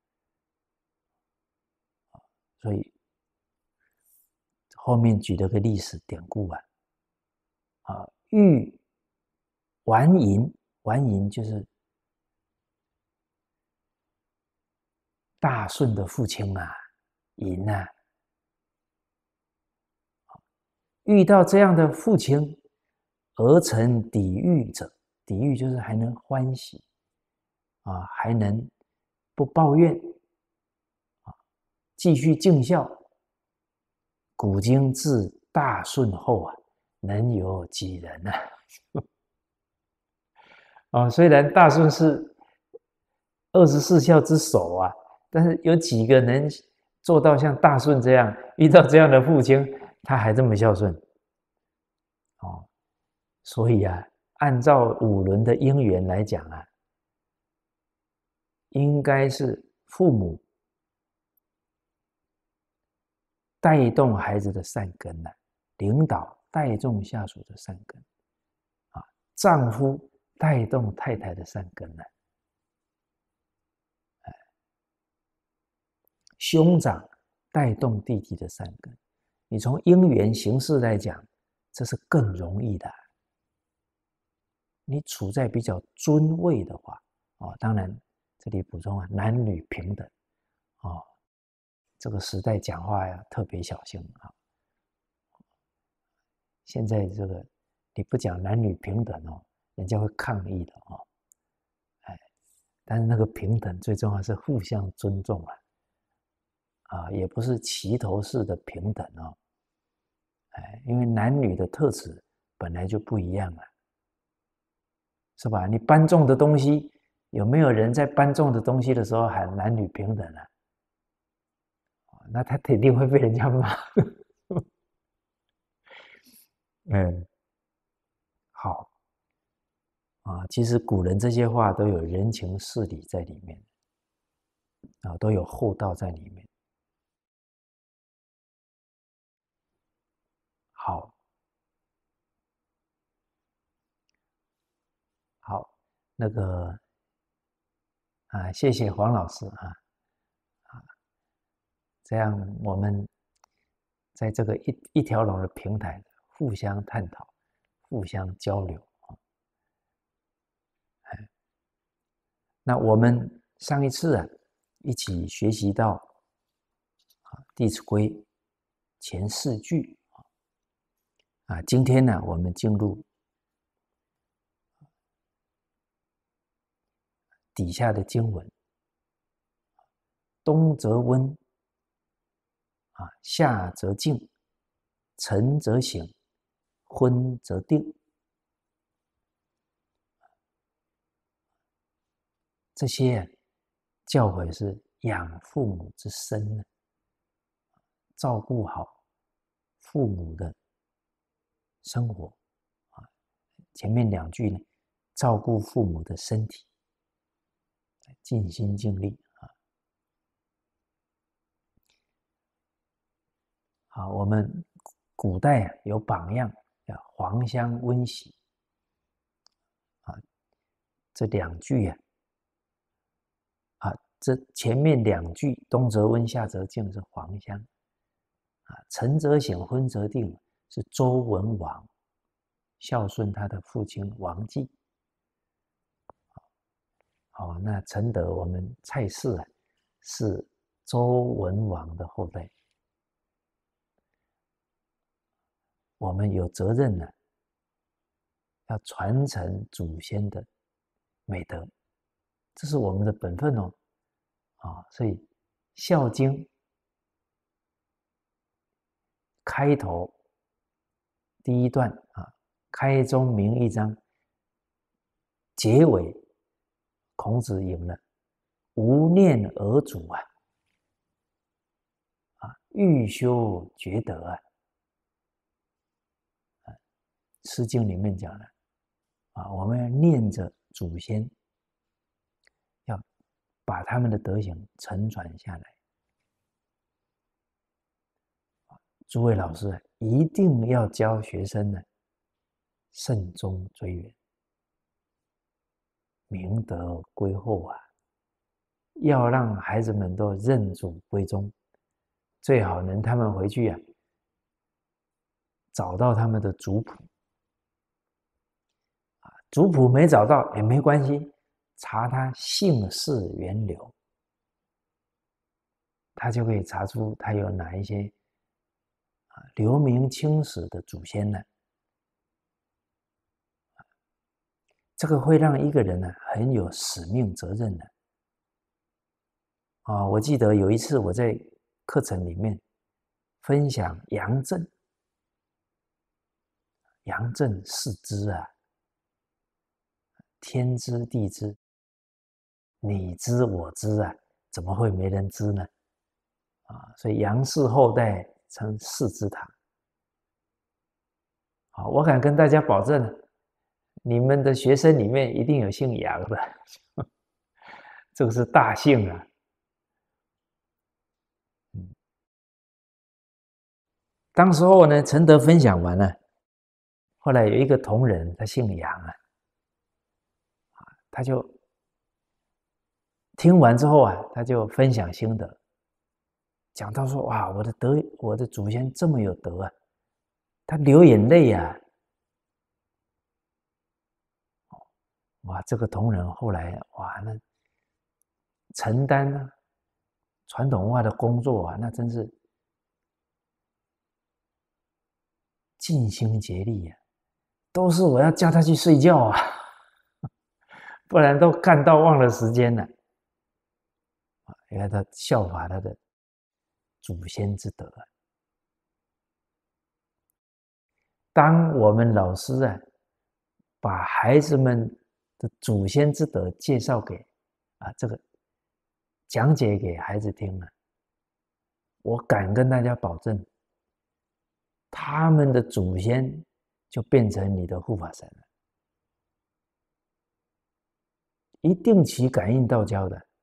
Speaker 1: 所以后面举了个历史典故啊，啊，玉完银，完银就是大舜的父亲啊，嬴啊，遇到这样的父亲，而成抵御者，抵御就是还能欢喜啊，还能不抱怨啊，继续尽孝。古今自大舜后啊，能有几人呢、啊？哦，虽然大舜是二十四孝之首啊，但是有几个能做到像大舜这样，遇到这样的父亲，他还这么孝顺？哦，所以啊，按照五伦的因缘来讲啊，应该是父母带动孩子的善根呢、啊，领导带动下属的善根啊，丈夫带动太太的善根呢、啊，兄长带动弟弟的善根。你从因缘形式来讲，这是更容易的。你处在比较尊位的话，哦，当然这里补充啊，男女平等，哦，这个时代讲话呀特别小心啊。现在这个你不讲男女平等哦，人家会抗议的哦。哎，但是那个平等最重要是互相尊重啊，啊，也不是齐头式的平等哦。哎，因为男女的特质本来就不一样了，是吧？你搬重的东西，有没有人在搬重的东西的时候喊男女平等啊？那他肯定会被人家骂。嗯，好啊，其实古人这些话都有人情世理在里面啊，都有厚道在里面。好，好，那个啊，谢谢黄老师啊啊，这样我们在这个一一条龙的平台互相探讨、互相交流啊。哎，那我们上一次啊，一起学习到啊《弟子规》前四句啊，今天呢，我们进入底下的经文，冬则温，啊，夏则静，晨则省，昏则定。这些教诲是养父母之身呢，照顾好父母的生活啊。前面两句呢，照顾父母的身体，尽心尽力啊。啊，我们古代啊有榜样，叫黄香温习啊。这两句啊，啊，这前面两句冬则温，夏则静是黄香啊，晨则省，昏则定是周文王孝顺他的父亲王继。哦，那承德我们蔡氏啊，是周文王的后代，我们有责任呢，要传承祖先的美德，这是我们的本分哦。啊，所以《孝经》开头第一段啊，开宗明义章，结尾孔子引了无念而主啊，啊，欲修厥德啊，啊，《诗经》里面讲了啊，我们要念着祖先，要把他们的德行承传下来。诸位老师一定要教学生呢慎终追远，明德归厚啊，要让孩子们都认祖归宗，最好能他们回去啊，找到他们的族谱。族谱没找到也没关系，查他姓氏源流，他就可以查出他有哪一些留名青史的祖先呢。这个会让一个人呢很有使命责任的。啊，我记得有一次我在课程里面分享杨震，杨震是知啊，天知地知，你知我知啊，怎么会没人知呢？啊，所以杨氏后代称世之堂。好，我敢跟大家保证，你们的学生里面一定有姓杨的，这个是大幸啊。嗯，当时候呢，陈德分享完了，后来有一个同仁，他姓杨啊，他就听完之后啊，他就分享心得，讲到说：哇，我的德，我的祖先这么有德啊，他流眼泪啊。哇，这个同仁后来哇，那承担呢传统文化的工作啊，那真是尽心竭力呀、啊，都是我要叫他去睡觉啊，不然都干到忘了时间了。因为他效法他的祖先之德啊。当我们老师啊，把孩子们的祖先之德介绍给啊这个讲解给孩子听了，我敢跟大家保证，他们的祖先就变成你的护法神了，一定起感应道交的。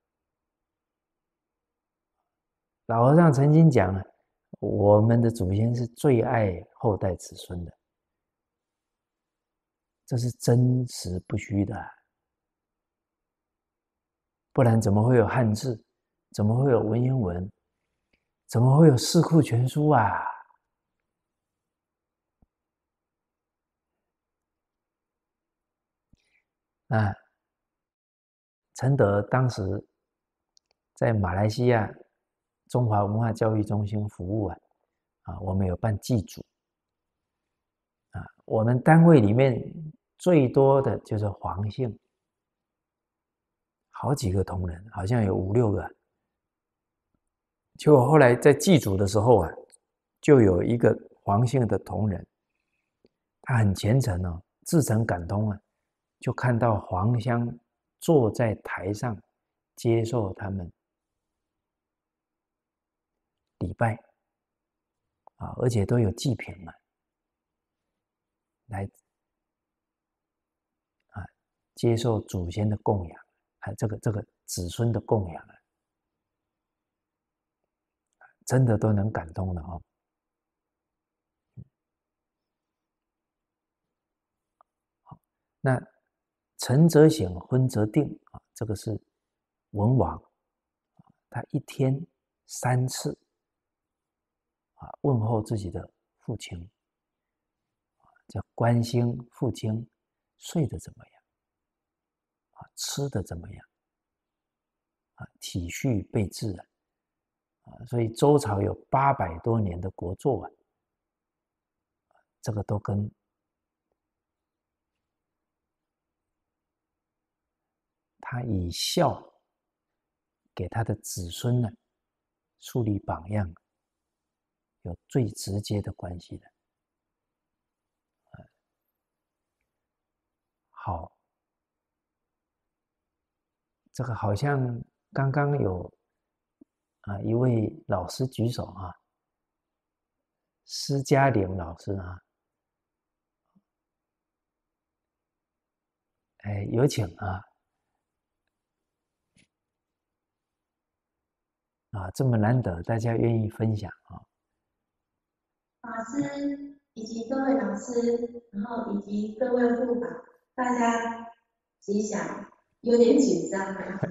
Speaker 1: 老和尚曾经讲啊，我们的祖先是最爱后代子孙的，这是真实不虚的，不然怎么会有汉字？怎么会有文言文？怎么会有四库全书啊？啊，陈德当时在马来西亚中华文化教育中心服务啊，啊，我们有办祭祖啊，我们单位里面最多的就是黄姓，好几个同仁，好像有五六个。结果后来在祭祖的时候啊，就有一个黄姓的同仁，他很虔诚哦，至诚感通啊，就看到黄香坐在台上接受他们礼拜啊，而且都有祭品嘛，来啊接受祖先的供养，还这个这个子孙的供养啊，真的都能感动的哦。那晨则省，昏则定啊，这个是文王，他一天三次啊问候自己的父亲，叫关心父亲睡得怎么样，啊吃得怎么样，啊体恤备至啊，啊所以周朝有八百多年的国祚啊，这个都跟他以孝给他的子孙呢树立榜样，有最直接的关系的。好，这个好像刚刚有啊一位老师举手啊，施嘉玲老师啊，哎，有请啊。啊，这么难得，大家愿意分享啊。
Speaker 3: 法师以及各位老师，然后以及各位护法，大家吉祥，有点紧张啊，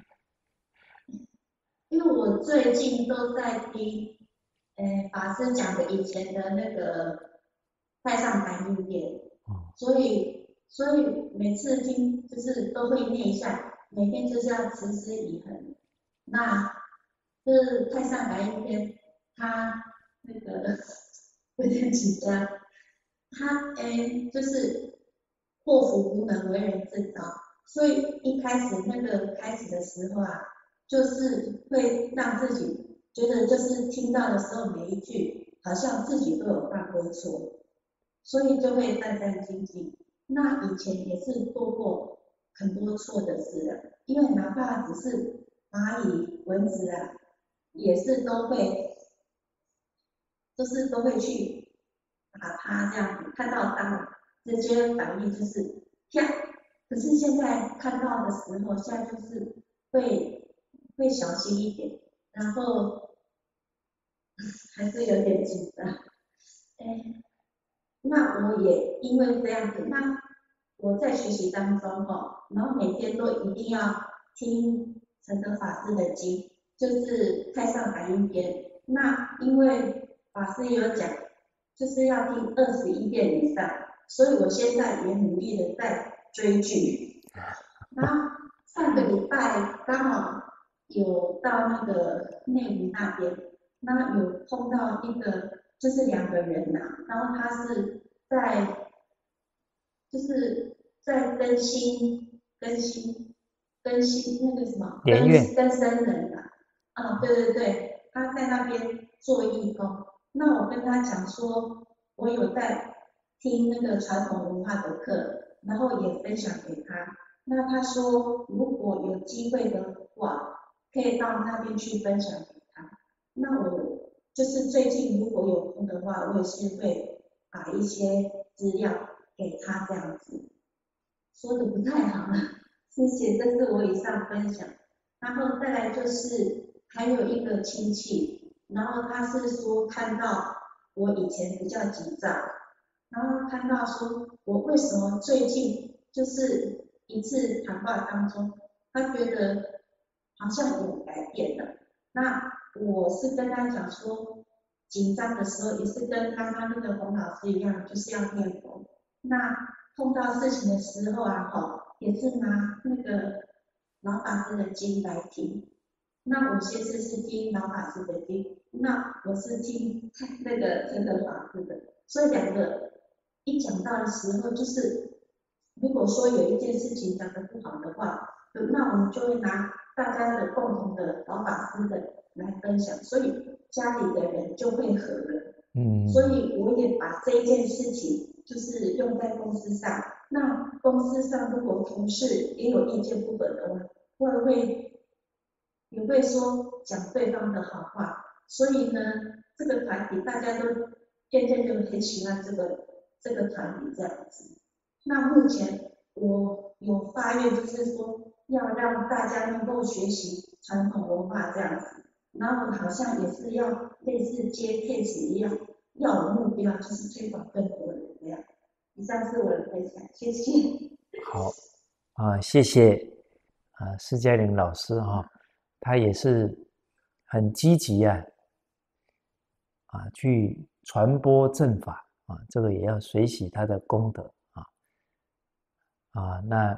Speaker 3: 因为我最近都在听，呃，法师讲的以前的那个太上感应篇，所以所以每次听就是都会念一下，每天就是要持之以恒。那就是太上感应篇，他那个有点紧张，他诶就是祸福无能，为人自招，所以一开始那个开始的时候啊，就是会让自己觉得就是听到的时候每一句好像自己都有犯过错，所以就会战战兢兢。那以前也是做过很多错的事了，因为哪怕只是蚂蚁、蚊子啊，也是都会，就是都会去打它这样子，看到它直接反应就是啪。可是现在看到的时候，现在就是会会小心一点，然后还是有点紧张。哎，那我也因为这样子，那我在学习当中哦，然后每天都一定要听承德法师的经，就是太上感应篇。那因为法师有讲，就是要听二十一遍以上，所以我现在也努力的在追剧。然后上个礼拜刚好有到那个内湖那边，那有碰到一个就是两个人呐、然后他是在就是在更新更新更新那个什么更
Speaker 1: 连院
Speaker 3: 更生人呐、啊，对对对，他在那边做义工。那我跟他讲说，我有在听那个传统文化的课，然后也分享给他。那他说，如果有机会的话，可以到那边去分享给他。那我就是最近如果有空的话，我也是会把一些资料给他这样子。说的不太好了，谢谢，这是我以上分享。然后再来就是还有一个亲戚，然后他是说看到我以前比较急躁，然后看到说我为什么最近就是一次谈话当中，他觉得好像有改变了。那我是跟他讲说，紧张的时候也是跟刚刚那个洪老师一样，就是要念佛。那碰到事情的时候啊，哈，也是拿那个老法师的经来听。那我先生是听老法师的经，那我是听那个真的法师的，所以两个一讲到的时候，就是如果说有一件事情讲得不好的话，那我们就会拿大家的共同的老法师的来分享，所以家里的人就会和了。
Speaker 1: 嗯，
Speaker 3: 所以我也把这一件事情就是用在公司上。那公司上如果同事也有意见不合的话，会不会也会说讲对方的好话？所以呢，这个团体大家都渐渐就很喜欢这个这个团体这样子。那目前我有发愿，就是说要让大家能够学习传统文化这样子，然后好像也是要类似接 case 一样，要有目标，就是推广更多人这样。以上是我的分享，谢谢。
Speaker 1: 好啊，谢谢啊，施嘉玲老师哈、啊，他也是很积极啊啊，去传播正法啊，这个也要随喜他的功德啊啊，那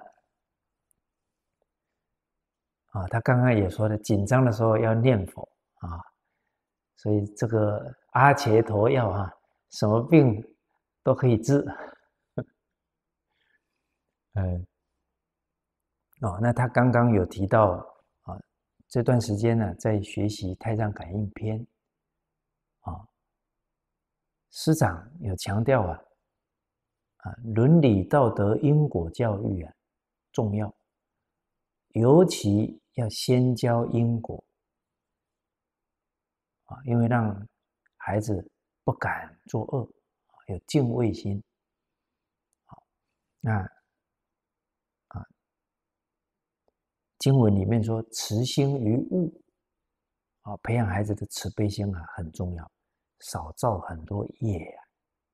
Speaker 1: 啊，他刚刚也说了，紧张的时候要念佛啊，所以这个阿伽陀药啊，什么病都可以治。嗯，哦，那他刚刚有提到啊，这段时间呢，在学习《太上感应篇》啊，师长有强调啊，啊，伦理道德因果教育啊重要，尤其要先教因果啊，因为让孩子不敢作恶，有敬畏心。好，那啊，经文里面说慈心于物啊，培养孩子的慈悲心啊很重要， 少造很多业呀、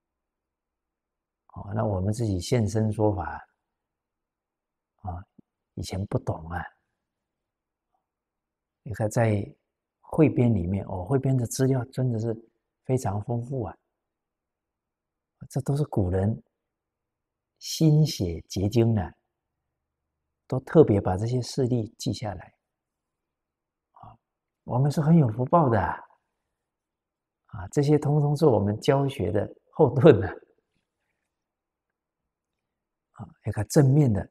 Speaker 1: 啊。哦，那我们自己现身说法啊，以前不懂啊。你看在汇编里面，哦，汇编的资料真的是非常丰富啊。这都是古人心血结晶的，都特别把这些事例记下来。啊，我们是很有福报的啊。啊，这些通通是我们教学的后盾呢。啊，你看正面的，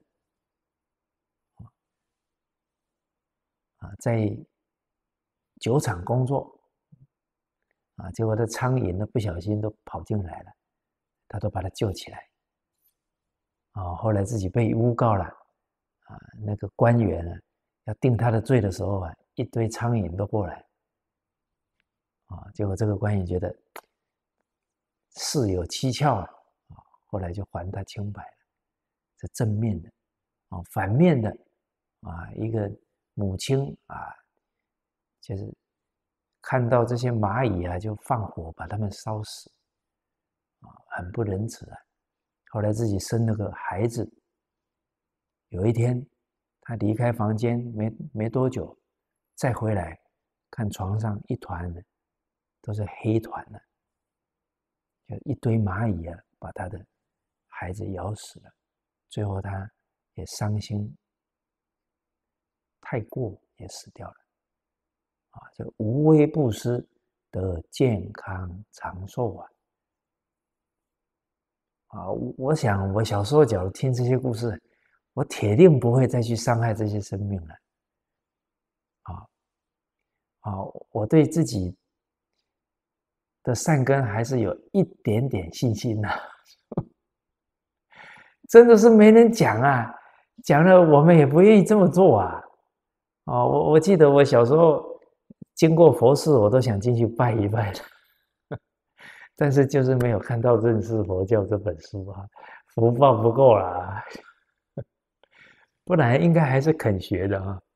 Speaker 1: 啊，在酒厂工作，啊，结果这苍蝇呢不小心都跑进来了，他都把他救起来。啊，后来自己被诬告了，啊，那个官员呢要定他的罪的时候啊，一堆苍蝇都过来。啊，结果这个官员觉得事有蹊跷啊，后来就还他清白了。这正面的。啊，反面的啊，一个母亲啊，就是看到这些蚂蚁啊，就放火把它们烧死，啊，很不仁慈啊。后来自己生了个孩子，有一天他离开房间没没多久，再回来看床上一团都是黑团了，就一堆蚂蚁啊，把他的孩子咬死了。最后他也伤心太过，也死掉了。啊，这个无微不施得健康长寿啊！啊，我想我小时候假如听这些故事，我铁定不会再去伤害这些生命了。啊啊，我对自己的善根还是有一点点信心的。真的是没人讲啊，讲了我们也不愿意这么做啊。哦，我我记得我小时候经过佛寺，我都想进去拜一拜的，但是就是没有看到《认识佛教》这本书啊，福报不够啦，不然应该还是肯学的啊。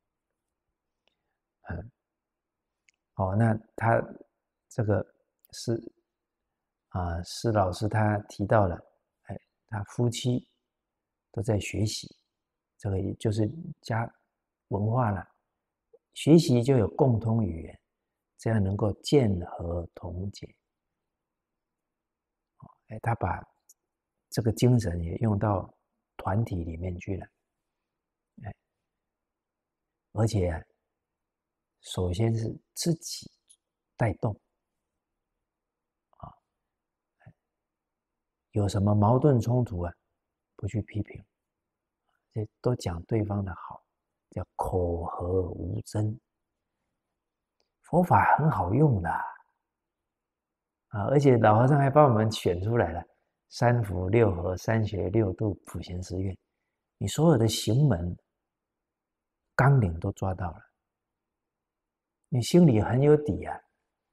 Speaker 1: 嗯，哦，那他这个是啊，施老师他提到了，哎，他夫妻都在学习，这个也就是加文化了。学习就有共通语言，这样能够见和同解。哎，他把这个精神也用到团体里面去了。哎，而且首先是自己带动啊，有什么矛盾冲突啊，不去批评，这都讲对方的好，叫口和无争。佛法很好用的啊，而且老和尚还帮我们选出来了三福六和三学六度普贤十愿，你所有的行门纲领都抓到了，你心里很有底啊。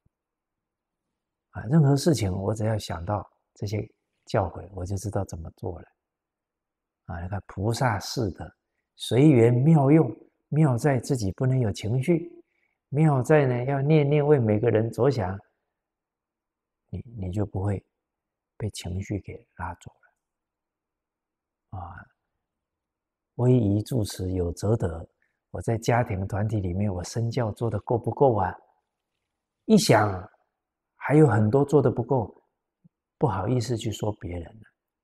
Speaker 1: 啊，任何事情我只要想到这些教诲，我就知道怎么做了。啊，你看菩萨是的，随缘妙用，妙在自己不能有情绪，妙在呢要念念为每个人着想，你你就不会被情绪给拉走了。啊，威仪住持有则得，我在家庭团体里面，我身教做得够不够啊？一想还有很多做得不够，不好意思去说别人了。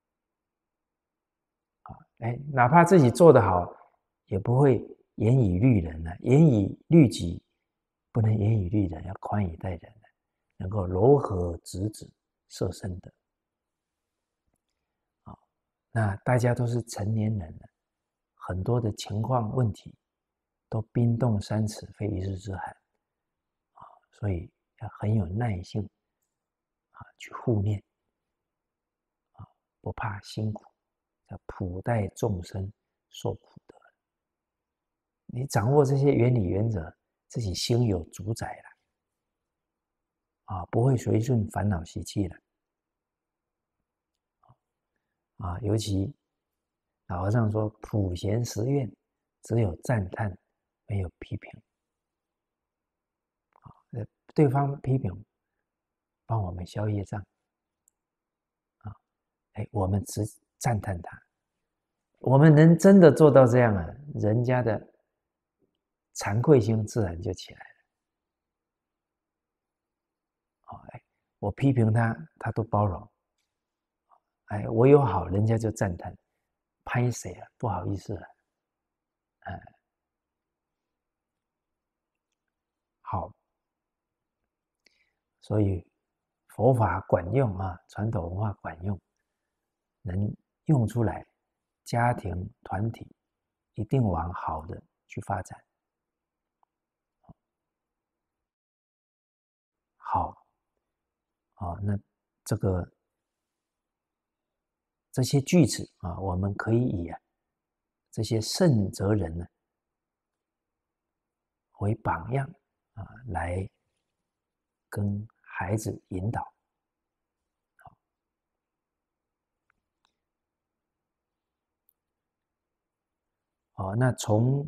Speaker 1: 啊，哎，哪怕自己做得好，也不会严以律人了。严以律己，不能严以律人，要宽以待人，能够柔和直指摄身的。啊，那大家都是成年人了，很多的情况问题都冰冻三尺，非一日之寒。啊，所以要很有耐性啊，去护念啊，不怕辛苦，叫普代众生受苦得。你掌握这些原理原则，自己心有主宰了啊，不会随顺烦恼习气了啊。尤其老和尚说，普贤十愿只有赞叹，没有批评。啊，对方批评帮我们消业障啊！哎，我们只赞叹他，我们能真的做到这样啊，人家的惭愧心自然就起来了。哦，哎，我批评他，他都包容。哎，我有好，人家就赞叹，拍谁啊？不好意思啊，哎，好，所以佛法管用啊，传统文化管用，能用出来，家庭团体一定往好的去发展。好，啊，那这个这些句子啊，我们可以以啊这些圣哲人呢为榜样啊，来跟孩子引导。哦，那从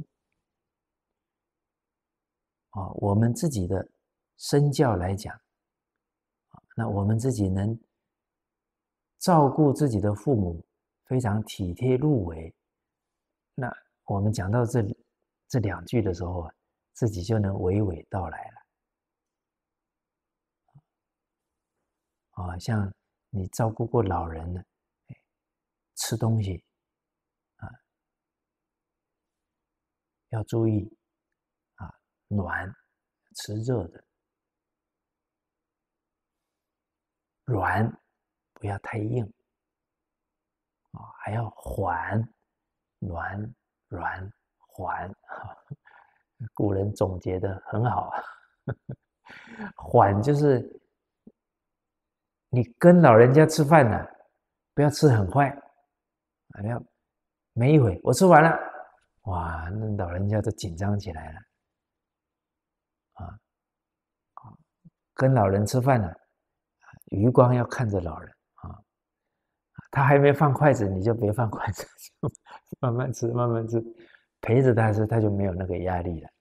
Speaker 1: 啊我们自己的身教来讲，那我们自己能照顾自己的父母，非常体贴入微。那我们讲到这这两句的时候啊，自己就能娓娓道来了。啊，像你照顾过老人呢，吃东西啊要注意啊，暖，吃热的，软不要太硬啊，还要缓，暖软缓。古人总结的很好，缓就是你跟老人家吃饭呢、啊，不要吃很快，啊，要没一会我吃完了，哇，那老人家都紧张起来了，啊啊，跟老人吃饭呢、啊，余光要看着老人啊，他还没放筷子，你就别放筷子，就慢慢吃，慢慢吃，陪着他吃，他就没有那个压力了。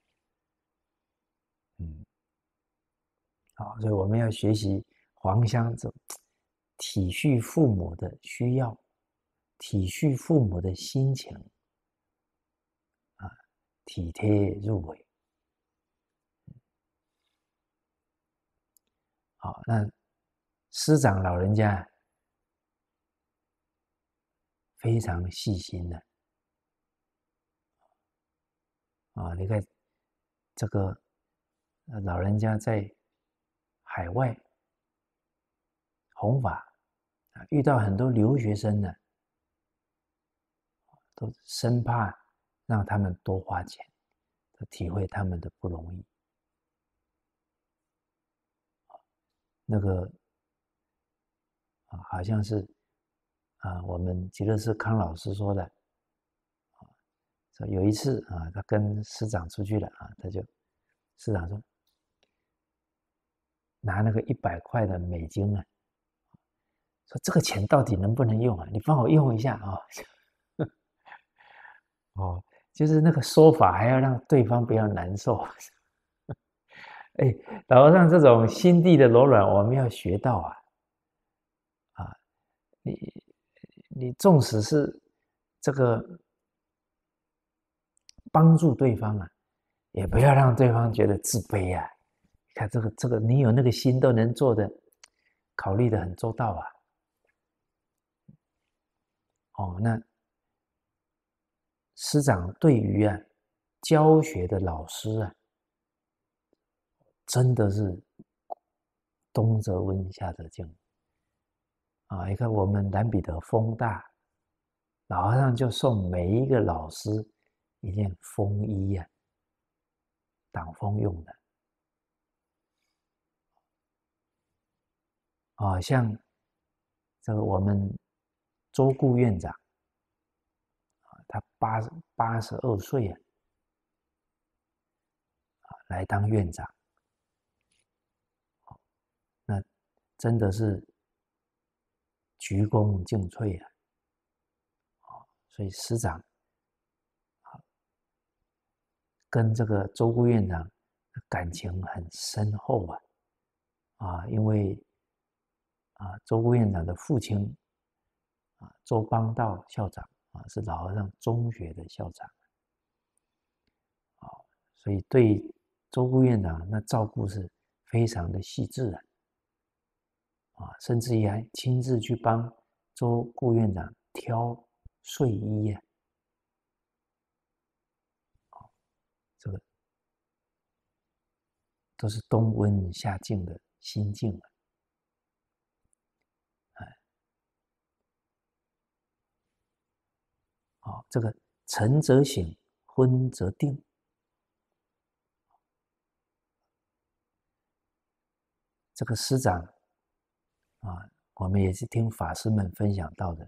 Speaker 1: 嗯，好，所以我们要学习黄香这体恤父母的需要，体恤父母的心情，啊，体贴入微。好，那师长老人家非常细心的啊，你看这个老人家在海外弘法啊，遇到很多留学生呢，都生怕让他们多花钱，都体会他们的不容易。那个啊，好像是啊，我们极乐寺康老师说的啊，有一次啊，他跟师长出去了啊，他就师长说拿那个一百块的美金啊，说这个钱到底能不能用啊？你帮我用一下啊。哦，就是那个说法还要让对方不要难受。哎，老和尚这种心地的柔软，我们要学到啊。啊，你你纵使是这个帮助对方啊，也不要让对方觉得自卑啊。看这个这个，你有那个心都能做的，考虑的很周到啊。哦，那师长对于啊教学的老师啊，真的是冬则温，夏则静啊！你看我们南彼得风大，老和尚就送每一个老师一件风衣呀、啊，挡风用的啊。像这个我们周顾院长啊，他八八十二岁啊，来当院长，那真的是鞠躬尽瘁啊！所以师长跟这个周顾院长感情很深厚啊啊，因为啊，周顾院长的父亲啊，周邦道校长啊，是老和尚中学的校长。啊，所以对周顾院长那照顾是非常的细致的。啊，甚至于还亲自去帮周顾院长挑睡衣啊。这个都是冬温夏静的心境啊。哎，好，这个晨则省，昏则定。这个师长啊，我们也是听法师们分享到的。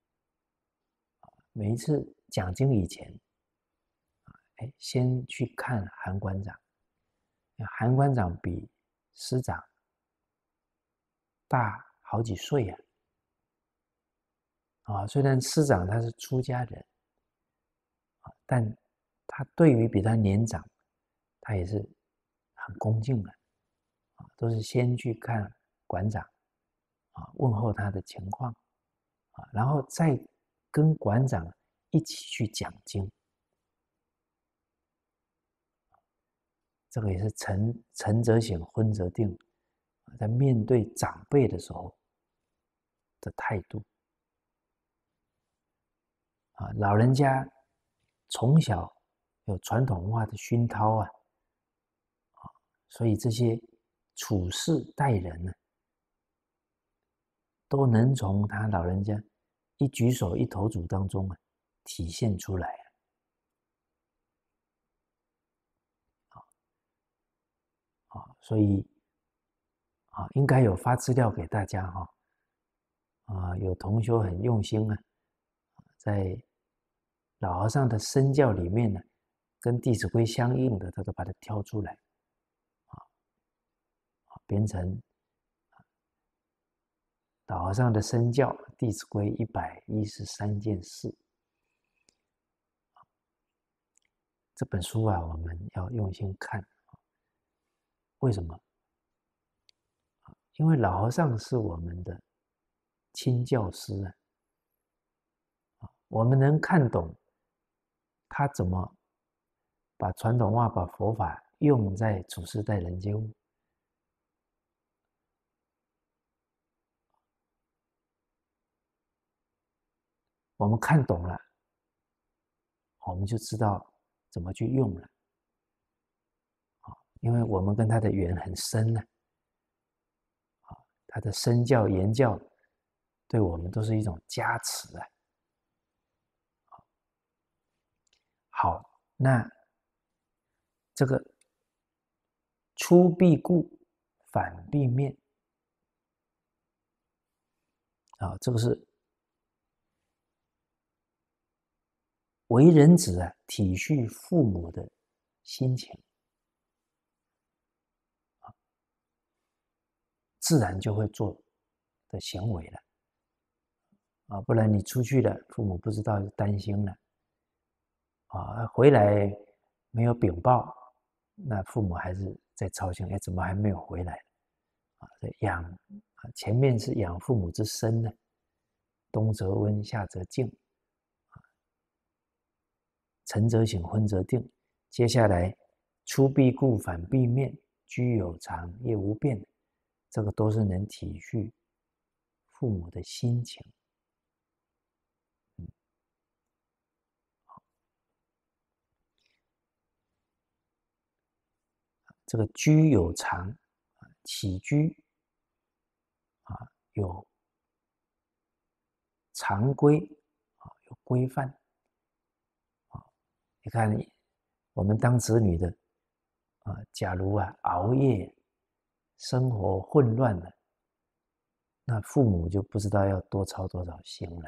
Speaker 1: 每一次讲经以前，哎，先去看韩馆长。韩馆长比师长大好几岁啊。啊，虽然师长他是出家人，但他对于比他年长，他也是很恭敬的。啊，都是先去看馆长，啊，问候他的情况，啊，然后再跟馆长一起去讲经。这个也是晨晨则省，昏则定，在面对长辈的时候的态度。啊，老人家从小有传统文化的熏陶啊，啊，所以这些处事待人呢，都能从他老人家一举手一投足当中啊体现出来。啊，所以啊，应该有发资料给大家哈。啊，有同修很用心啊，在老和尚的身教里面呢，跟《弟子规》相应的，他都把它挑出来，啊，编成老和尚的身教《弟子规》一百一十三件事。这本书啊，我们要用心看。为什么？因为老和尚是我们的亲教师啊，我们能看懂他怎么把传统文化、把佛法用在处世待人接物。我们看懂了，我们就知道怎么去用了。因为我们跟他的缘很深呢。他的身教言教对我们都是一种加持啊。好，那这个出必固，反必面啊，这个是为人子啊，体恤父母的心情，自然就会做的行为了啊，不然你出去了，父母不知道就担心了啊，回来没有禀报，那父母还是在操心，哎，怎么还没有回来啊？养啊，前面是养父母之身呢，冬则温，夏则静，晨则省，昏则定。接下来出必固，反必面，居有常，业无变。这个都是能体恤父母的心情。嗯，这个居有常，起居啊有常规啊，有规范啊。你看，我们当子女的啊，假如啊熬夜，生活混乱了，那父母就不知道要多操多少心了。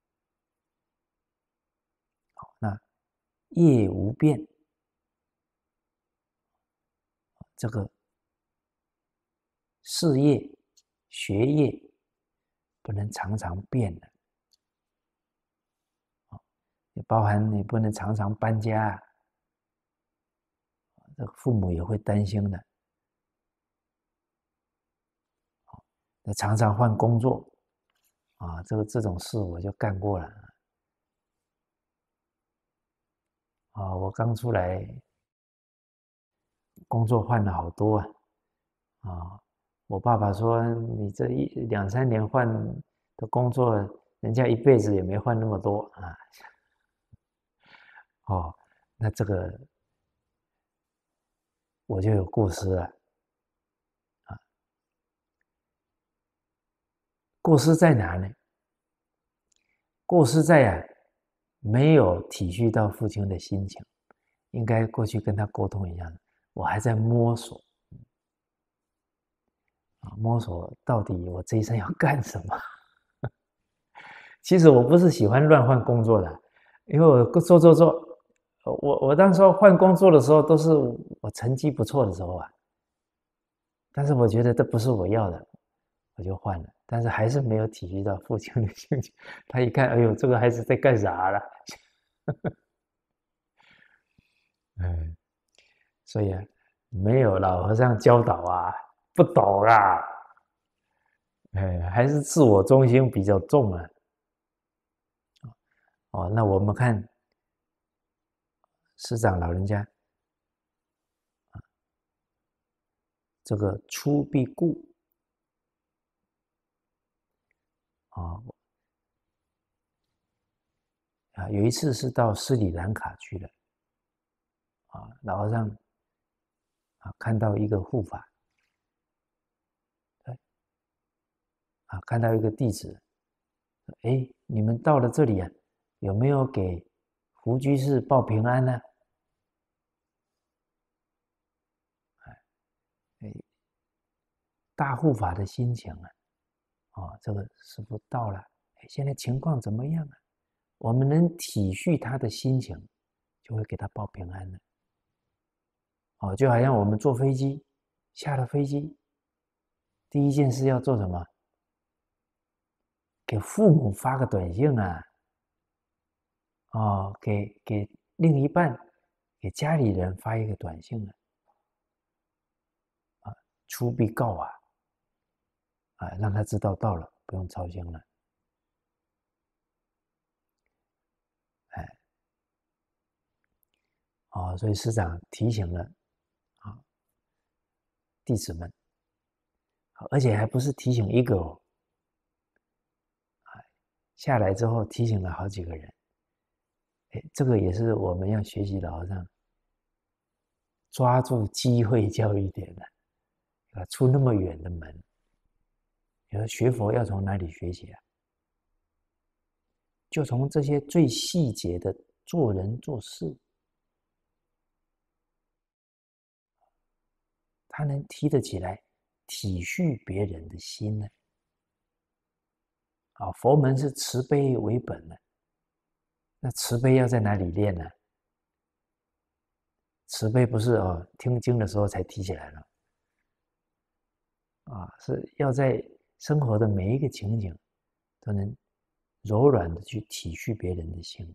Speaker 1: 好，那业无变，这个事业、学业不能常常变的，也包含你不能常常搬家，这个父母也会担心的。 那常常换工作啊，这个这种事我就干过了啊。我刚出来，工作换了好多啊啊。我爸爸说：“你这一两三年换的工作，人家一辈子也没换那么多啊。”哦，那这个我就有过失了啊。过失在哪呢？过失在啊，没有体恤到父亲的心情，应该过去跟他沟通一下。我还在摸索啊，摸索到底我这一生要干什么。其实我不是喜欢乱换工作的，因为我做做做，我我当时候换工作的时候，都是我成绩不错的时候啊。但是我觉得这不是我要的，我就换了。但是还是没有体恤到父亲的心情。他一看，哎呦，这个孩子在干啥了？嗯，所以啊，没有老和尚教导啊，不懂啦。哎，还是自我中心比较重啊。哦，那我们看师长老人家，这个出必固啊啊，有一次是到斯里兰卡去了啊，老和尚啊看到一个护法，啊看到一个弟子，哎，你们到了这里啊，有没有给胡居士报平安呢？哎，大护法的心情啊，哦，这个师父到了，哎，现在情况怎么样啊？我们能体恤他的心情，就会给他报平安了。哦，就好像我们坐飞机，下了飞机，第一件事要做什么？给父母发个短信啊，哦，给给另一半，给家里人发一个短信啊，啊，出必告啊，啊，让他知道到了，不用操心了。哎，哦，所以师长提醒了啊弟子们，而且还不是提醒一个哦，下来之后提醒了好几个人。哎，这个也是我们要学习的，好像抓住机会教育点的，啊，出那么远的门，你说学佛要从哪里学习啊？就从这些最细节的做人做事，他能提得起来体恤别人的心呢？啊，佛门是慈悲为本的，那慈悲要在哪里练呢？慈悲不是哦，听经的时候才提起来了，啊，是要在生活的每一个情景都能柔软的去体恤别人的心。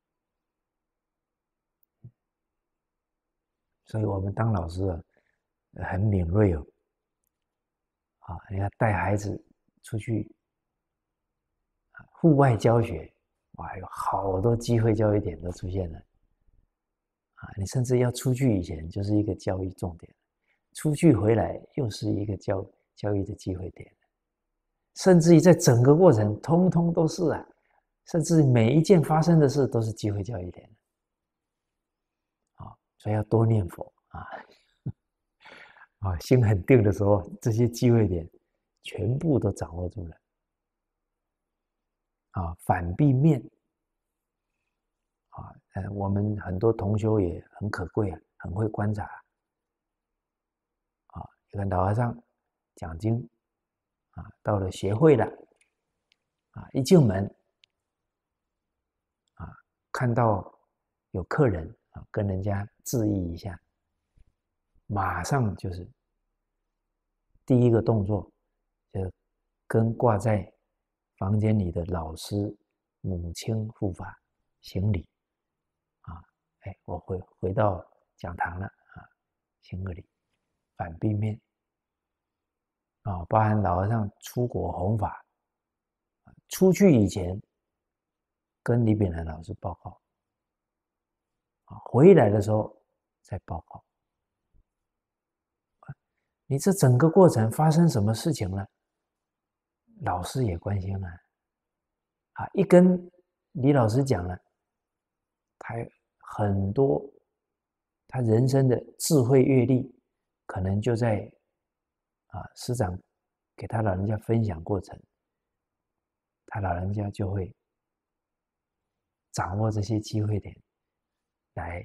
Speaker 1: 所以我们当老师啊，很敏锐哦。啊，你看带孩子出去户外教学，哇，有好多机会教育点都出现了。啊，你甚至要出去以前就是一个教育重点，出去回来又是一个教教育的机会点，甚至于在整个过程通通都是啊，甚至每一件发生的事都是机会教育点。啊，所以要多念佛啊。啊，心很定的时候，这些机会点全部都掌握住了。啊，反必面。啊，呃，我们很多同修也很可贵啊，很会观察。啊，你看老和尚讲经，啊，到了协会了，啊，一进门，啊，看到有客人啊，跟人家致意一下，马上就是第一个动作，就跟挂在房间里的老师、母亲护法行礼。啊，哎，我回回到讲堂了啊，行个礼，反必面。 啊，包含老和尚出国弘法，出去以前跟李炳南老师报告，啊，回来的时候再报告。你这整个过程发生什么事情了？老师也关心了，啊，一跟李老师讲了，他很多他人生的智慧阅历，可能就在啊师长给他老人家分享过程，他老人家就会掌握这些机会点来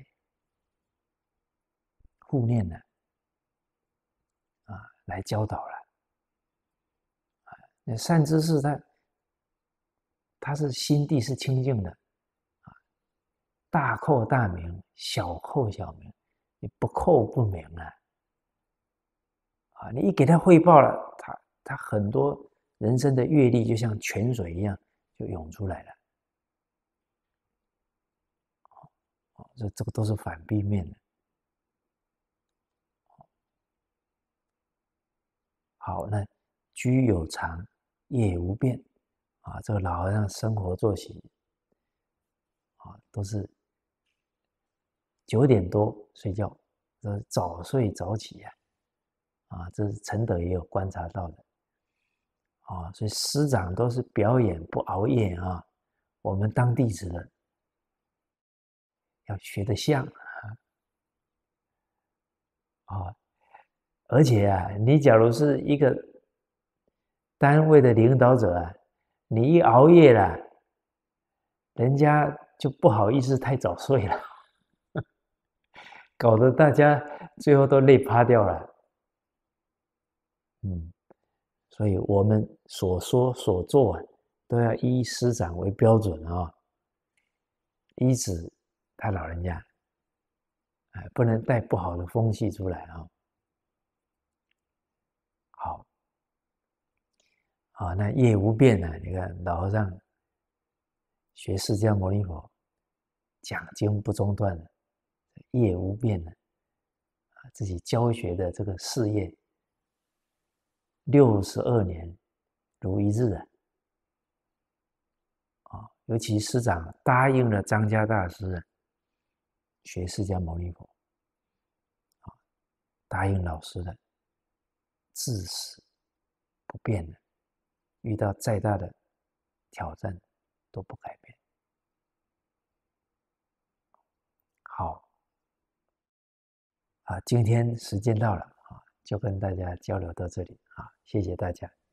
Speaker 1: 护念了，啊，来教导了。啊，那善知识他他是心地是清净的，啊，大叩大名，小叩小名，你不叩不明啊。啊，你一给他汇报了，他他很多人生的阅历就像泉水一样就涌出来了。哦，这这个都是反逼面的。好，那居有常，业无变，啊，这个老和尚生活作息，啊，都是九点多睡觉，这早睡早起呀，啊，这是陈德也有观察到的，啊，所以师长都是表演不熬夜啊，我们当弟子的要学得像啊，而且啊，你假如是一个单位的领导者啊，你一熬夜了，人家就不好意思太早睡了，搞得大家最后都累趴掉了。嗯，所以我们所说所做啊，都要依师长为标准啊，依止他老人家，哎，不能带不好的风气出来啊。好，啊，那业无变呢？你看老和尚学释迦牟尼佛，讲经不中断的，业无变的，啊，自己教学的这个事业，六十二年如一日啊。啊，尤其师长答应了张家大师啊，学释迦牟尼佛，啊，答应老师的，至死不变的，遇到再大的挑战都不改变。好，啊，今天时间到了啊，就跟大家交流到这里啊，谢谢大家。